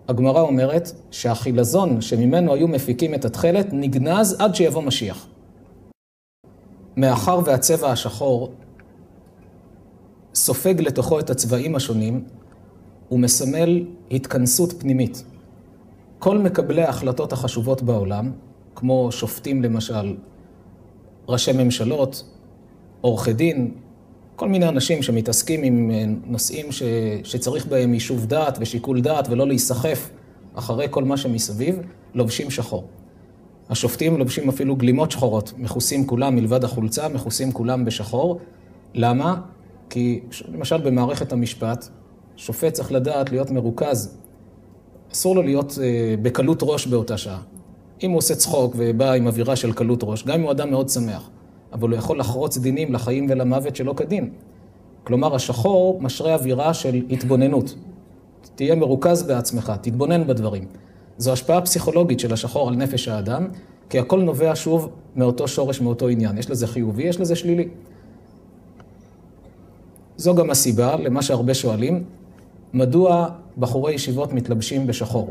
הגמרא אומרת שהחילזון שממנו היו מפיקים את התכלת נגנז עד שיבוא משיח. מאחר והצבע השחור סופג לתוכו את הצבעים השונים, הוא מסמל התכנסות פנימית. כל מקבלי ההחלטות החשובות בעולם, כמו שופטים למשל, ראשי ממשלות, עורכי דין, כל מיני אנשים שמתעסקים עם נושאים שצריך בהם יישוב דעת ושיקול דעת ולא להיסחף אחרי כל מה שמסביב, לובשים שחור. השופטים לובשים אפילו גלימות שחורות, מכוסים כולם מלבד החולצה, מכוסים כולם בשחור. למה? כי למשל במערכת המשפט, שופט צריך לדעת להיות מרוכז. אסור לו להיות בקלות ראש באותה שעה. אם הוא עושה צחוק ובא עם אווירה של קלות ראש, גם אם הוא אדם מאוד שמח, אבל הוא יכול לחרוץ דינים לחיים ולמוות שלא כדין. כלומר, השחור משרה אווירה של התבוננות. תהיה מרוכז בעצמך, תתבונן בדברים. זו השפעה פסיכולוגית של השחור על נפש האדם, כי הכל נובע שוב מאותו שורש, מאותו עניין. יש לזה חיובי, יש לזה שלילי. זו גם הסיבה למה שהרבה שואלים, מדוע בחורי ישיבות מתלבשים בשחור?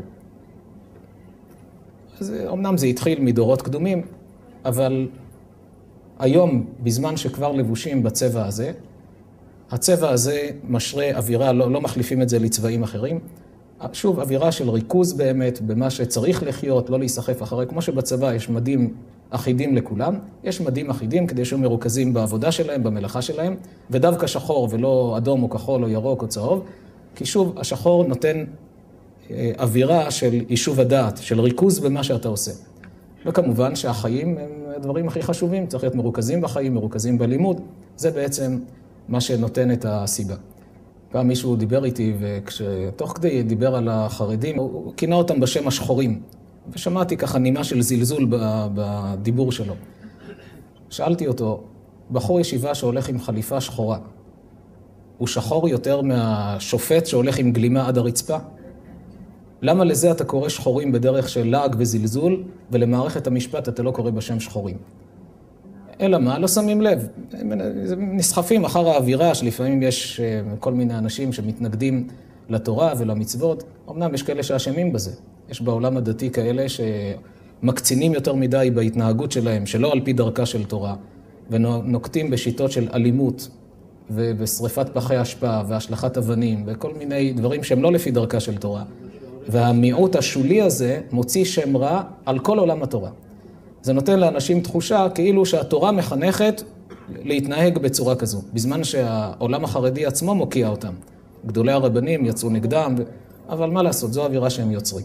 אז אמנם זה התחיל מדורות קדומים, אבל היום, בזמן שכבר לבושים בצבע הזה, הצבע הזה משרה אווירה, לא מחליפים את זה לצבעים אחרים. שוב, אווירה של ריכוז באמת, במה שצריך לחיות, לא להיסחף אחרי. כמו שבצבא יש מדים אחידים לכולם, יש מדים אחידים כדי שהם מרוכזים בעבודה שלהם, במלאכה שלהם, ודווקא שחור ולא אדום או כחול או ירוק או צהוב, כי שוב, השחור נותן אווירה של יישוב הדעת, של ריכוז במה שאתה עושה. וכמובן שהחיים הם הדברים הכי חשובים, צריך להיות מרוכזים בחיים, מרוכזים בלימוד, זה בעצם מה שנותן את הסיבה. פעם מישהו דיבר איתי, וכשתוך כדי דיבר על החרדים, הוא כינה אותם בשם השחורים, ושמעתי ככה נימה של זלזול בדיבור שלו. שאלתי אותו, בחור ישיבה שהולך עם חליפה שחורה, הוא שחור יותר מהשופט שהולך עם גלימה עד הרצפה? למה לזה אתה קורא שחורים בדרך של לעג וזלזול, ולמערכת המשפט אתה לא קורא בשם שחורים? אלא מה? לא שמים לב. נסחפים אחר האווירה שלפעמים יש כל מיני אנשים שמתנגדים לתורה ולמצוות. אמנם יש כאלה שאשמים בזה. יש בעולם הדתי כאלה שמקצינים יותר מדי בהתנהגות שלהם, שלא על פי דרכה של תורה, ונוקטים בשיטות של אלימות, ושריפת פחי אשפה, והשלכת אבנים, וכל מיני דברים שהם לא לפי דרכה של תורה. והמיעוט השולי הזה מוציא שם רע על כל עולם התורה. זה נותן לאנשים תחושה כאילו שהתורה מחנכת להתנהג בצורה כזו, בזמן שהעולם החרדי עצמו מוקיע אותם. גדולי הרבנים יצאו נגדם, אבל מה לעשות, זו האווירה שהם יוצרים.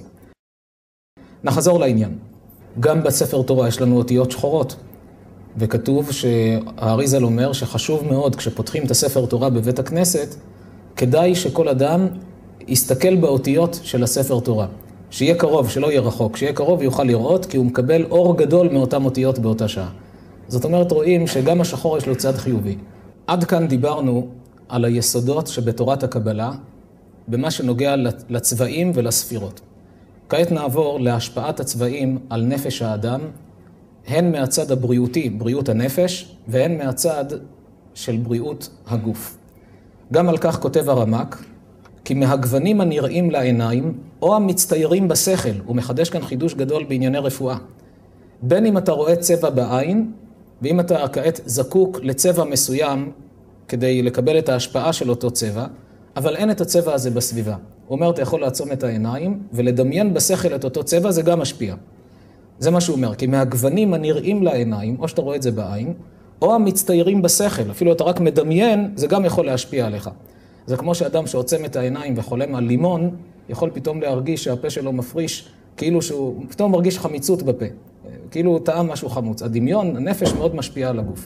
נחזור לעניין. גם בספר תורה יש לנו אותיות שחורות, וכתוב שהאריזל אומר שחשוב מאוד כשפותחים את הספר תורה בבית הכנסת, כדאי שכל אדם יסתכל באותיות של הספר תורה. שיהיה קרוב, שלא יהיה רחוק, שיהיה קרוב ויוכל לראות, כי הוא מקבל אור גדול מאותם אותיות באותה שעה. זאת אומרת, רואים שגם השחור יש לו צד חיובי. עד כאן דיברנו על היסודות שבתורת הקבלה, במה שנוגע לצבעים ולספירות. כעת נעבור להשפעת הצבעים על נפש האדם, הן מהצד הבריאותי, בריאות הנפש, והן מהצד של בריאות הגוף. גם על כך כותב הרמ"ק, כי מהגוונים הנראים לעיניים, או המצטיירים בשכל, הוא מחדש כאן חידוש גדול בענייני רפואה. בין אם אתה רואה צבע בעין, ואם אתה כעת זקוק לצבע מסוים, כדי לקבל את ההשפעה של אותו צבע, אבל אין את הצבע הזה בסביבה. הוא אומר, אתה יכול לעצום את העיניים, ולדמיין בשכל את אותו צבע, זה גם משפיע. זה מה שהוא אומר, כי מהגוונים הנראים לעיניים, או שאתה רואה את זה בעין, או המצטיירים בשכל, אפילו אתה רק מדמיין, זה גם יכול להשפיע עליך. זה כמו שאדם שעוצם את העיניים וחולם על לימון, יכול פתאום להרגיש שהפה שלו מפריש, כאילו שהוא פתאום מרגיש חמיצות בפה, כאילו הוא טעם משהו חמוץ. הדמיון, הנפש מאוד משפיע על הגוף.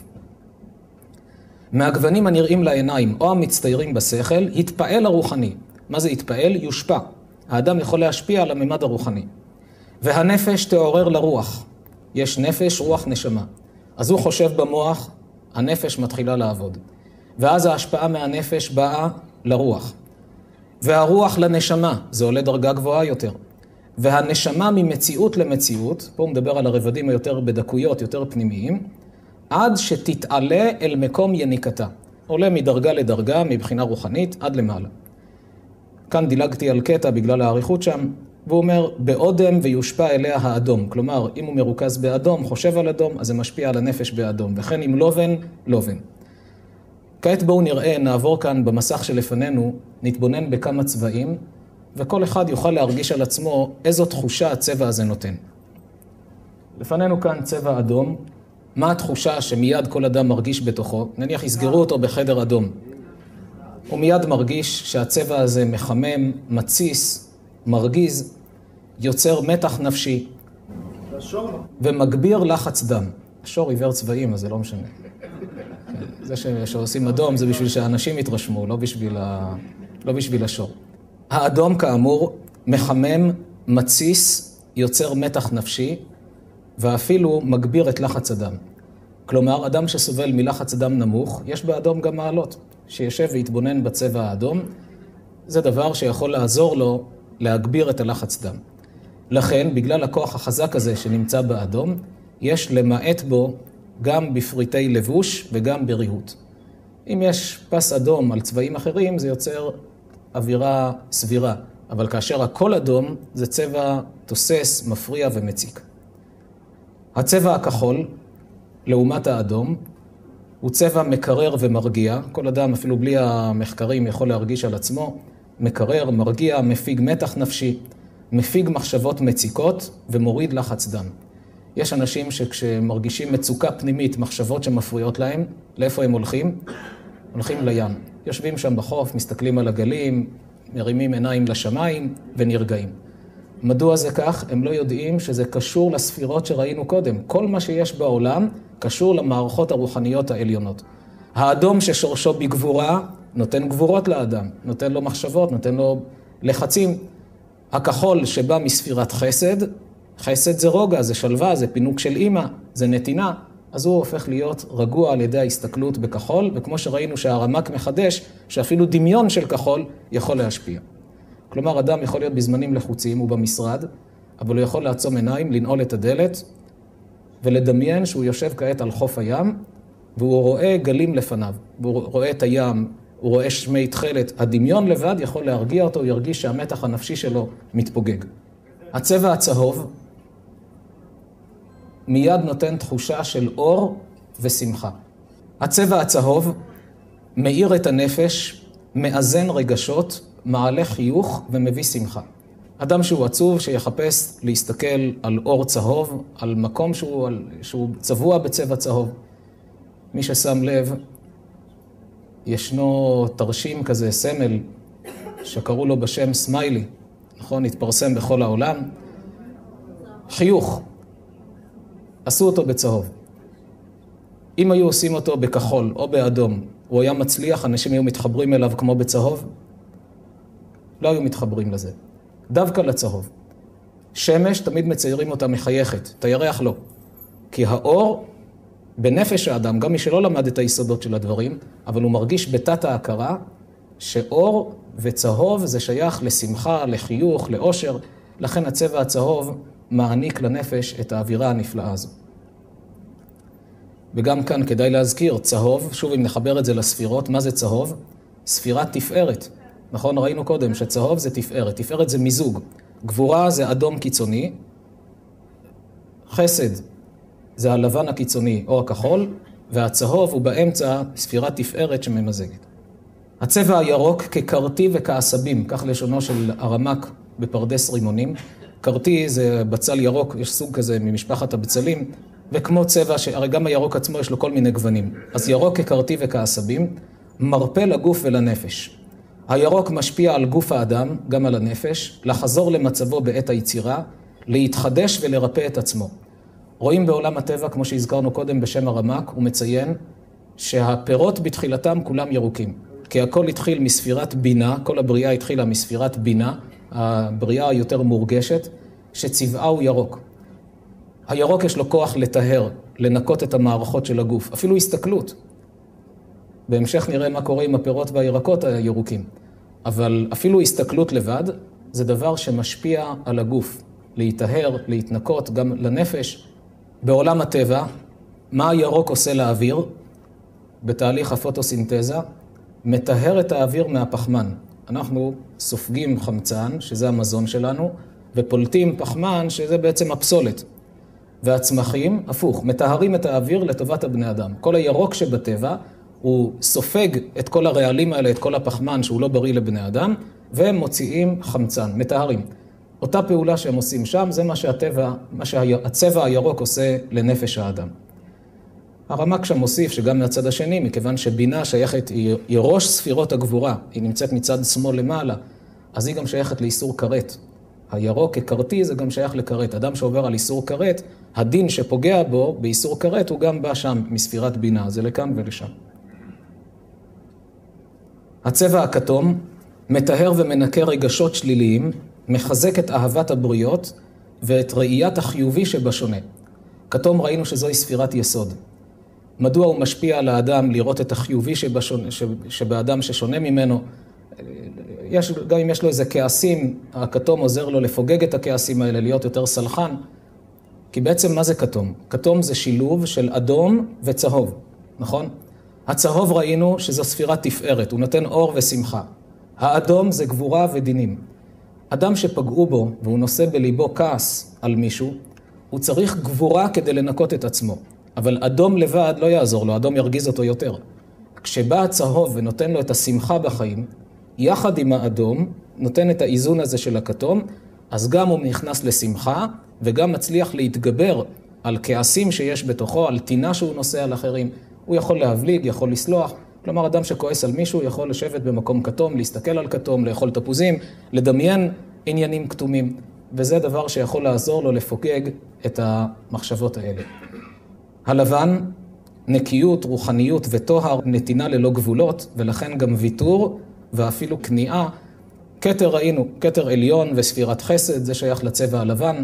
מהגוונים הנראים לעיניים או המצטיירים בשכל, התפעל הרוחני. מה זה התפעל? יושפע. האדם יכול להשפיע על הממד הרוחני. והנפש תעורר לרוח. יש נפש, רוח, נשמה. אז הוא חושב במוח, הנפש מתחילה לעבוד. ואז ההשפעה מהנפש באה לרוח. והרוח לנשמה, זה עולה דרגה גבוהה יותר. והנשמה ממציאות למציאות, פה הוא מדבר על הרבדים היותר בדקויות, יותר פנימיים, עד שתתעלה אל מקום יניקתה. עולה מדרגה לדרגה, מבחינה רוחנית, עד למעלה. כאן דילגתי על קטע בגלל העריכות שם. והוא אומר, באודם ויושפע אליה האדום. כלומר, אם הוא מרוכז באדום, חושב על אדום, אז זה משפיע על הנפש באדום. וכן עם לובן, לובן. כעת בואו נראה, נעבור כאן במסך שלפנינו, נתבונן בכמה צבעים, וכל אחד יוכל להרגיש על עצמו איזו תחושה הצבע הזה נותן. לפנינו כאן צבע אדום. מה התחושה שמיד כל אדם מרגיש בתוכו? נניח יסגרו אותו בחדר אדום. הוא מיד מרגיש שהצבע הזה מחמם, מציס, מרגיז, יוצר מתח נפשי, ומגביר לחץ דם. השור עיוור צבעים, אז זה לא משנה. זה שעושים אדום זה בשביל שהאנשים יתרשמו, לא בשביל השור. האדום כאמור מחמם, מציס, יוצר מתח נפשי, ואפילו מגביר את לחץ הדם. כלומר, אדם שסובל מלחץ דם נמוך, יש באדום גם מעלות. שישב ויתבונן בצבע האדום, זה דבר שיכול לעזור לו להגביר את הלחץ דם. לכן, בגלל הכוח החזק הזה שנמצא באדום, יש למעט בו גם בפריטי לבוש וגם בריהוט. אם יש פס אדום על צבעים אחרים, זה יוצר אווירה סבירה. אבל כאשר הכל אדום, זה צבע תוסס, מפריע ומציק. הצבע הכחול, לעומת האדום, הוא צבע מקרר ומרגיע. כל אדם, אפילו בלי המחקרים, יכול להרגיש על עצמו. מקרר, מרגיע, מפיג מתח נפשי, מפיג מחשבות מציקות ומוריד לחץ דם. יש אנשים שכשמרגישים מצוקה פנימית, מחשבות שמפריעות להם, לאיפה הם הולכים? הולכים לים. יושבים שם בחוף, מסתכלים על הגלים, מרימים עיניים לשמיים ונרגעים. מדוע זה כך? הם לא יודעים שזה קשור לספירות שראינו קודם. כל מה שיש בעולם קשור למערכות הרוחניות העליונות. האדום ששורשו בגבורה נותן גבורות לאדם, נותן לו מחשבות, נותן לו לחצים. הכחול שבא מספירת חסד, חסד זה רוגע, זה שלווה, זה פינוק של אמא, זה נתינה, אז הוא הופך להיות רגוע על ידי ההסתכלות בכחול, וכמו שראינו שהרמ"ק מחדש, שאפילו דמיון של כחול יכול להשפיע. כלומר, אדם יכול להיות בזמנים לחוצים, הוא במשרד, אבל הוא יכול לעצום עיניים, לנעול את הדלת, ולדמיין שהוא יושב כעת על חוף הים, והוא רואה גלים לפניו, והוא רואה את הים, הוא רואה שמי תכלת. הדמיון לבד יכול להרגיע אותו, הוא ירגיש שהמתח הנפשי שלו מתפוגג. הצבע הצהוב מיד נותן תחושה של אור ושמחה. הצבע הצהוב מאיר את הנפש, מאזן רגשות, מעלה חיוך ומביא שמחה. אדם שהוא עצוב, שיחפש להסתכל על אור צהוב, על מקום שהוא צבוע בצבע צהוב. מי ששם לב, ישנו תרשים כזה, סמל, שקראו לו בשם סמיילי, נכון? התפרסם בכל העולם. חיוך. עשו אותו בצהוב. אם היו עושים אותו בכחול או באדום, הוא היה מצליח, אנשים היו מתחברים אליו כמו בצהוב? לא היו מתחברים לזה. דווקא לצהוב. שמש תמיד מציירים אותה מחייכת, את הירח לא. כי האור בנפש האדם, גם מי שלא למד את היסודות של הדברים, אבל הוא מרגיש בתת ההכרה שאור וצהוב זה שייך לשמחה, לחיוך, לאושר. לכן הצבע הצהוב מעניק לנפש את האווירה הנפלאה הזו. וגם כאן כדאי להזכיר, צהוב, שוב אם נחבר את זה לספירות, מה זה צהוב? ספירת תפארת. נכון, ראינו קודם שצהוב זה תפארת. תפארת זה מיזוג. גבורה זה אדום קיצוני. חסד זה הלבן הקיצוני או הכחול. והצהוב הוא באמצע ספירת תפארת שממזגת. הצבע הירוק כקרתי וכעשבים, כך לשונו של הרמ"ק בפרדס רימונים. קרתי זה בצל ירוק, יש סוג כזה ממשפחת הבצלים, וכמו צבע, הרי גם הירוק עצמו יש לו כל מיני גוונים. אז ירוק כקרתי וכעשבים, מרפא לגוף ולנפש. הירוק משפיע על גוף האדם, גם על הנפש, לחזור למצבו בעת היצירה, להתחדש ולרפא את עצמו. רואים בעולם הטבע, כמו שהזכרנו קודם בשם הרמ"ק, הוא מציין שהפירות בתחילתם כולם ירוקים. כי הכל התחיל מספירת בינה, כל הבריאה התחילה מספירת בינה, הבריאה היותר מורגשת, שצבעה הוא ירוק. הירוק יש לו כוח לטהר, לנקות את המערכות של הגוף, אפילו הסתכלות. בהמשך נראה מה קורה עם הפירות והירקות הירוקים. אבל אפילו הסתכלות לבד, זה דבר שמשפיע על הגוף, להיטהר, להתנקות, גם לנפש. בעולם הטבע, מה הירוק עושה לאוויר? בתהליך הפוטוסינתזה, מטהר את האוויר מהפחמן. אנחנו סופגים חמצן, שזה המזון שלנו, ופולטים פחמן, שזה בעצם הפסולת. והצמחים, הפוך, מטהרים את האוויר לטובת הבני אדם. כל הירוק שבטבע, הוא סופג את כל הרעלים האלה, את כל הפחמן שהוא לא בריא לבני אדם, והם מוציאים חמצן, מטהרים. אותה פעולה שהם עושים שם, זה מה שהצבע הירוק עושה לנפש האדם. הרמ"ק שם מוסיף שגם מהצד השני, מכיוון שבינה שייכת, היא ראש ספירות הגבורה, היא נמצאת מצד שמאל למעלה, אז היא גם שייכת לאיסור כרת. הירוק ככרתי זה גם שייך לכרת. אדם שעובר על איסור כרת, הדין שפוגע בו באיסור כרת הוא גם בא שם מספירת בינה, זה לכאן ולשם. הצבע הכתום מטהר ומנקה רגשות שליליים, מחזק את אהבת הבריות ואת ראיית החיובי שבשונה. כתום ראינו שזוהי ספירת יסוד. מדוע הוא משפיע על האדם לראות את החיובי שבאדם ששונה ממנו? גם אם יש לו איזה כעסים, הכתום עוזר לו לפוגג את הכעסים האלה, להיות יותר סלחן. כי בעצם מה זה כתום? כתום זה שילוב של אדום וצהוב, נכון? הצהוב ראינו שזו ספירת תפארת, הוא נותן אור ושמחה. האדום זה גבורה ודינים. אדם שפגעו בו והוא נושא בליבו כעס על מישהו, הוא צריך גבורה כדי לנקות את עצמו. אבל אדום לבד לא יעזור לו, אדום ירגיז אותו יותר. כשבא הצהוב ונותן לו את השמחה בחיים, יחד עם האדום, נותן את האיזון הזה של הכתום, אז גם הוא נכנס לשמחה, וגם מצליח להתגבר על כעסים שיש בתוכו, על טינה שהוא נושא על אחרים. הוא יכול להבליג, יכול לסלוח. כלומר, אדם שכועס על מישהו יכול לשבת במקום כתום, להסתכל על כתום, לאכול תפוזים, לדמיין עניינים כתומים. וזה דבר שיכול לעזור לו לפוגג את המחשבות האלה. הלבן, נקיות, רוחניות וטוהר, נתינה ללא גבולות, ולכן גם ויתור ואפילו כניעה. כתר ראינו, כתר עליון וספירת חסד, זה שייך לצבע הלבן.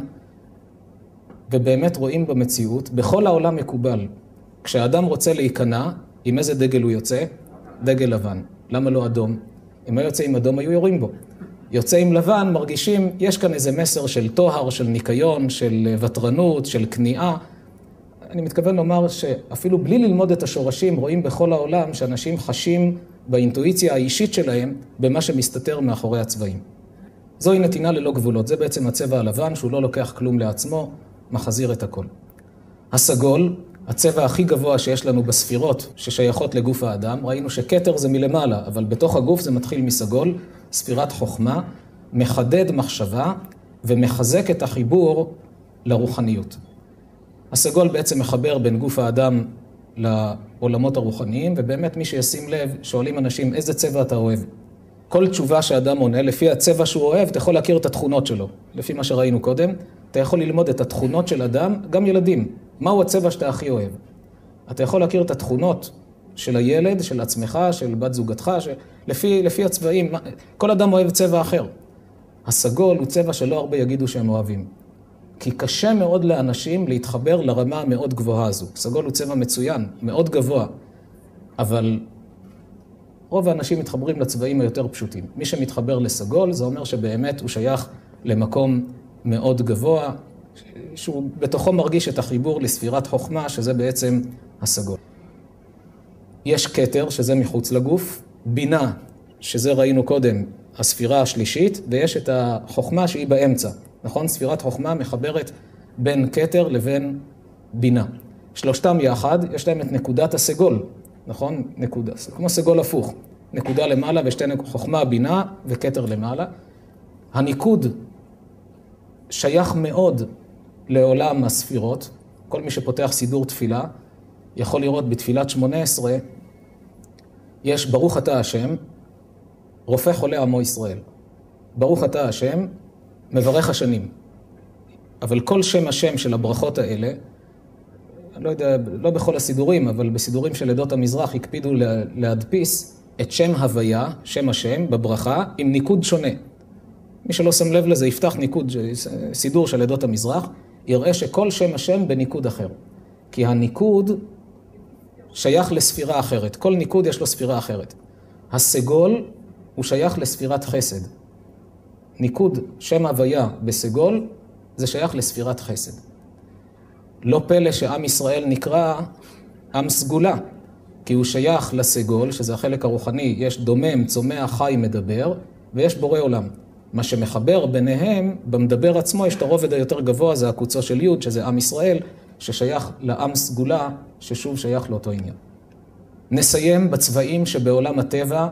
ובאמת רואים במציאות, בכל העולם מקובל. כשאדם רוצה להיכנע, עם איזה דגל הוא יוצא? דגל לבן. למה לא אדום? אם היה יוצא עם אדום, היו יורים בו. יוצא עם לבן, מרגישים, יש כאן איזה מסר של טוהר, של ניקיון, של וטרנות, של כניעה. אני מתכוון לומר שאפילו בלי ללמוד את השורשים, רואים בכל העולם שאנשים חשים באינטואיציה האישית שלהם במה שמסתתר מאחורי הצבעים. זוהי נתינה ללא גבולות, זה בעצם הצבע הלבן שהוא לא לוקח כלום לעצמו, מחזיר את הכל. הסגול, הצבע הכי גבוה שיש לנו בספירות ששייכות לגוף האדם, ראינו שכתר זה מלמעלה, אבל בתוך הגוף זה מתחיל מסגול, ספירת חוכמה, מחדד מחשבה ומחזק את החיבור לרוחניות. הסגול בעצם מחבר בין גוף האדם לעולמות הרוחניים, ובאמת מי שישים לב, שואלים אנשים איזה צבע אתה אוהב. כל תשובה שאדם עונה, לפי הצבע שהוא אוהב, אתה יכול להכיר את התכונות שלו. לפי מה שראינו קודם, אתה יכול ללמוד את התכונות של אדם, גם ילדים. מהו הצבע שאתה הכי אוהב? אתה יכול להכיר את התכונות של הילד, של עצמך, של בת זוגתך, לפי הצבעים. כל אדם אוהב צבע אחר. הסגול הוא צבע שלא הרבה יגידו שהם אוהבים. כי קשה מאוד לאנשים להתחבר לרמה המאוד גבוהה הזו. סגול הוא צבע מצוין, מאוד גבוה, אבל רוב האנשים מתחברים לצבעים היותר פשוטים. מי שמתחבר לסגול, זה אומר שבאמת הוא שייך למקום מאוד גבוה, שהוא בתוכו מרגיש את החיבור לספירת חוכמה, שזה בעצם הסגול. יש כתר, שזה מחוץ לגוף, בינה, שזה ראינו קודם, הספירה השלישית, ויש את החוכמה שהיא באמצע. נכון? ספירת חוכמה מחברת בין כתר לבין בינה. שלושתם יחד, יש להם את נקודת הסגול, נכון? נקודה, כמו סגול הפוך. נקודה למעלה ושתי חוכמה, בינה וכתר למעלה. הניקוד שייך מאוד לעולם הספירות. כל מי שפותח סידור תפילה, יכול לראות בתפילת 18, יש ברוך אתה השם, רופא חולה עמו ישראל. ברוך אתה השם, מברך השנים. אבל כל שם השם של הברכות האלה, אני לא יודע, לא בכל הסידורים, אבל בסידורים של עדות המזרח הקפידו להדפיס את שם הוויה, שם השם, בברכה, עם ניקוד שונה. מי שלא שם לב לזה יפתח ניקוד, סידור של עדות המזרח, יראה שכל שם השם בניקוד אחר. כי הניקוד שייך לספירה אחרת. כל ניקוד יש לו ספירה אחרת. הסגול הוא שייך לספירת חסד. ניקוד שם הוויה בסגול זה שייך לספירת חסד. לא פלא שעם ישראל נקרא עם סגולה, כי הוא שייך לסגול, שזה החלק הרוחני, יש דומם, צומח, חי, מדבר, ויש בורא עולם. מה שמחבר ביניהם, במדבר עצמו יש את הרובד היותר גבוה, זה הקוצו של י' שזה עם ישראל, ששייך לעם סגולה, ששוב שייך לאותו עניין. נסיים בצבעים שבעולם הטבע,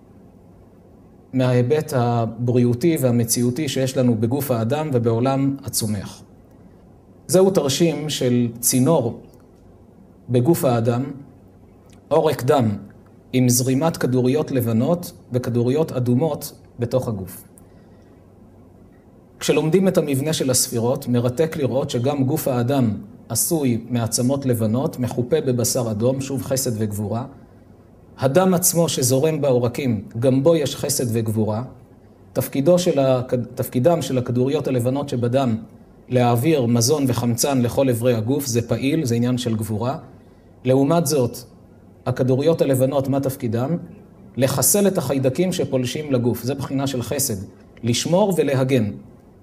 מההיבט הבריאותי והמציאותי שיש לנו בגוף האדם ובעולם הצומח. זהו תרשים של צינור בגוף האדם, עורק דם עם זרימת כדוריות לבנות וכדוריות אדומות בתוך הגוף. כשלומדים את המבנה של הספירות, מרתק לראות שגם גוף האדם עשוי מעצמות לבנות, מחופה בבשר אדום, שוב חסד וגבורה. הדם עצמו שזורם בעורקים, גם בו יש חסד וגבורה. תפקידם של הכדוריות הלבנות שבדם להעביר מזון וחמצן לכל עברי הגוף, זה פעיל, זה עניין של גבורה. לעומת זאת, הכדוריות הלבנות, מה תפקידם? לחסל את החיידקים שפולשים לגוף, זה בחינה של חסד, לשמור ולהגן.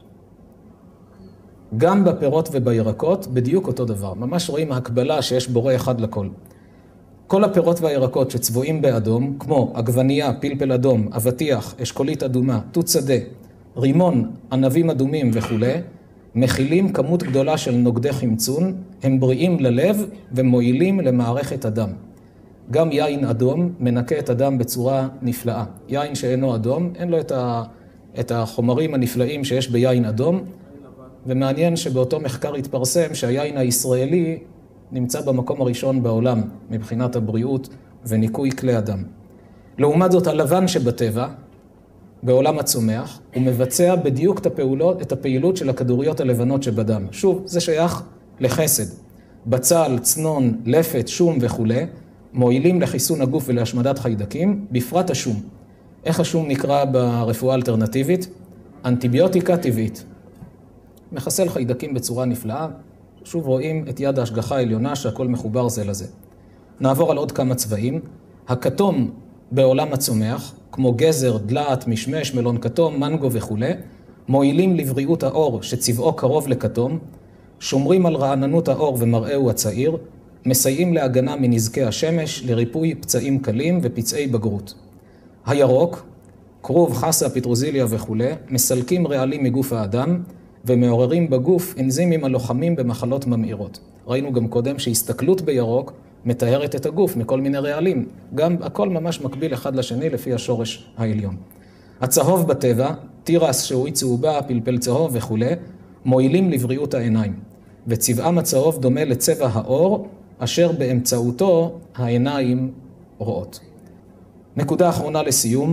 גם בפירות ובירקות, בדיוק אותו דבר. ממש רואים ההקבלה שיש בורא אחד לכל. כל הפירות והירקות שצבועים באדום, כמו עגבנייה, פלפל אדום, אבטיח, אשכולית אדומה, תות שדה, רימון, ענבים אדומים וכו', מכילים כמות גדולה של נוגדי חמצון, הם בריאים ללב ומועילים למערכת הדם. גם יין אדום מנקה את הדם בצורה נפלאה. יין שאינו אדום, אין לו את החומרים הנפלאים שיש ביין אדום, ומעניין שבאותו מחקר התפרסם שהיין הישראלי נמצא במקום הראשון בעולם מבחינת הבריאות וניקוי כלי הדם. לעומת זאת, הלבן שבטבע, בעולם הצומח, הוא מבצע בדיוק את הפעילות של הכדוריות הלבנות שבדם. שוב, זה שייך לחסד. בצל, צנון, לפת, שום וכו', מועילים לחיסון הגוף ולהשמדת חיידקים, בפרט השום. איך השום נקרא ברפואה אלטרנטיבית? אנטיביוטיקה טבעית. מחסל חיידקים בצורה נפלאה. שוב רואים את יד ההשגחה העליונה שהכל מחובר זה לזה. נעבור על עוד כמה צבעים. הכתום בעולם הצומח, כמו גזר, דלעת, משמש, מלון כתום, מנגו וכו', מועילים לבריאות האור שצבעו קרוב לכתום, שומרים על רעננות האור ומראהו הצעיר, מסייעים להגנה מנזקי השמש, לריפוי פצעים קלים ופצעי בגרות. הירוק, כרוב, חסה, פטרוזיליה וכו', מסלקים רעלים מגוף האדם, ומעוררים בגוף אנזימים הלוחמים במחלות ממאירות. ראינו גם קודם שהסתכלות בירוק מתארת את הגוף מכל מיני רעלים. גם הכל ממש מקביל אחד לשני לפי השורש העליון. הצהוב בטבע, תירס שהוי צהובה, פלפל צהוב וכו', מועילים לבריאות העיניים. וצבעם הצהוב דומה לצבע האור, אשר באמצעותו העיניים רואות. נקודה אחרונה לסיום.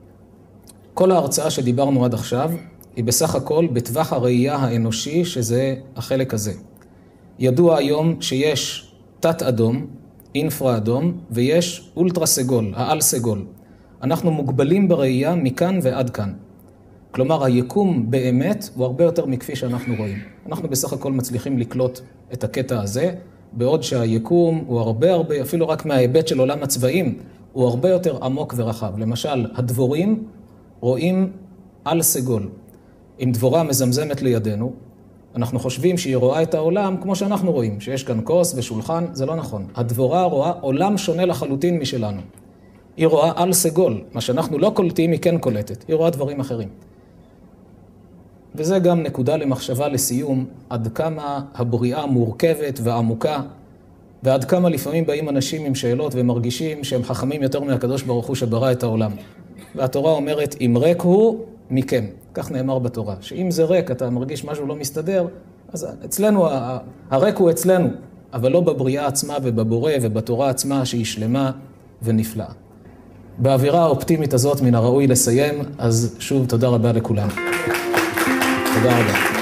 כל ההרצאה שדיברנו עד עכשיו, היא בסך הכל בטווח הראייה האנושי, שזה החלק הזה. ידוע היום שיש תת אדום, אינפרה אדום, ויש אולטרה סגול, העל סגול. אנחנו מוגבלים בראייה מכאן ועד כאן. כלומר, היקום באמת הוא הרבה יותר מכפי שאנחנו רואים. אנחנו בסך הכל מצליחים לקלוט את הקטע הזה, בעוד שהיקום הוא הרבה, אפילו רק מההיבט של עולם הצבעים, הוא הרבה יותר עמוק ורחב. למשל, הדבורים רואים על סגול. אם דבורה מזמזמת לידינו, אנחנו חושבים שהיא רואה את העולם כמו שאנחנו רואים, שיש כאן כוס ושולחן, זה לא נכון. הדבורה רואה עולם שונה לחלוטין משלנו. היא רואה על סגול, מה שאנחנו לא קולטים היא כן קולטת, היא רואה דברים אחרים. וזה גם נקודה למחשבה לסיום, עד כמה הבריאה מורכבת ועמוקה, ועד כמה לפעמים באים אנשים עם שאלות ומרגישים שהם חכמים יותר מהקדוש ברוך הוא שברא את העולם. והתורה אומרת, אם ריק הוא, מכם. כך נאמר בתורה, שאם זה ריק, אתה מרגיש משהו לא מסתדר, אז אצלנו, הריק הוא אצלנו, אבל לא בבריאה עצמה ובבורא ובתורה עצמה שהיא שלמה ונפלאה. באווירה האופטימית הזאת מן הראוי לסיים, אז שוב תודה רבה לכולם. תודה רבה.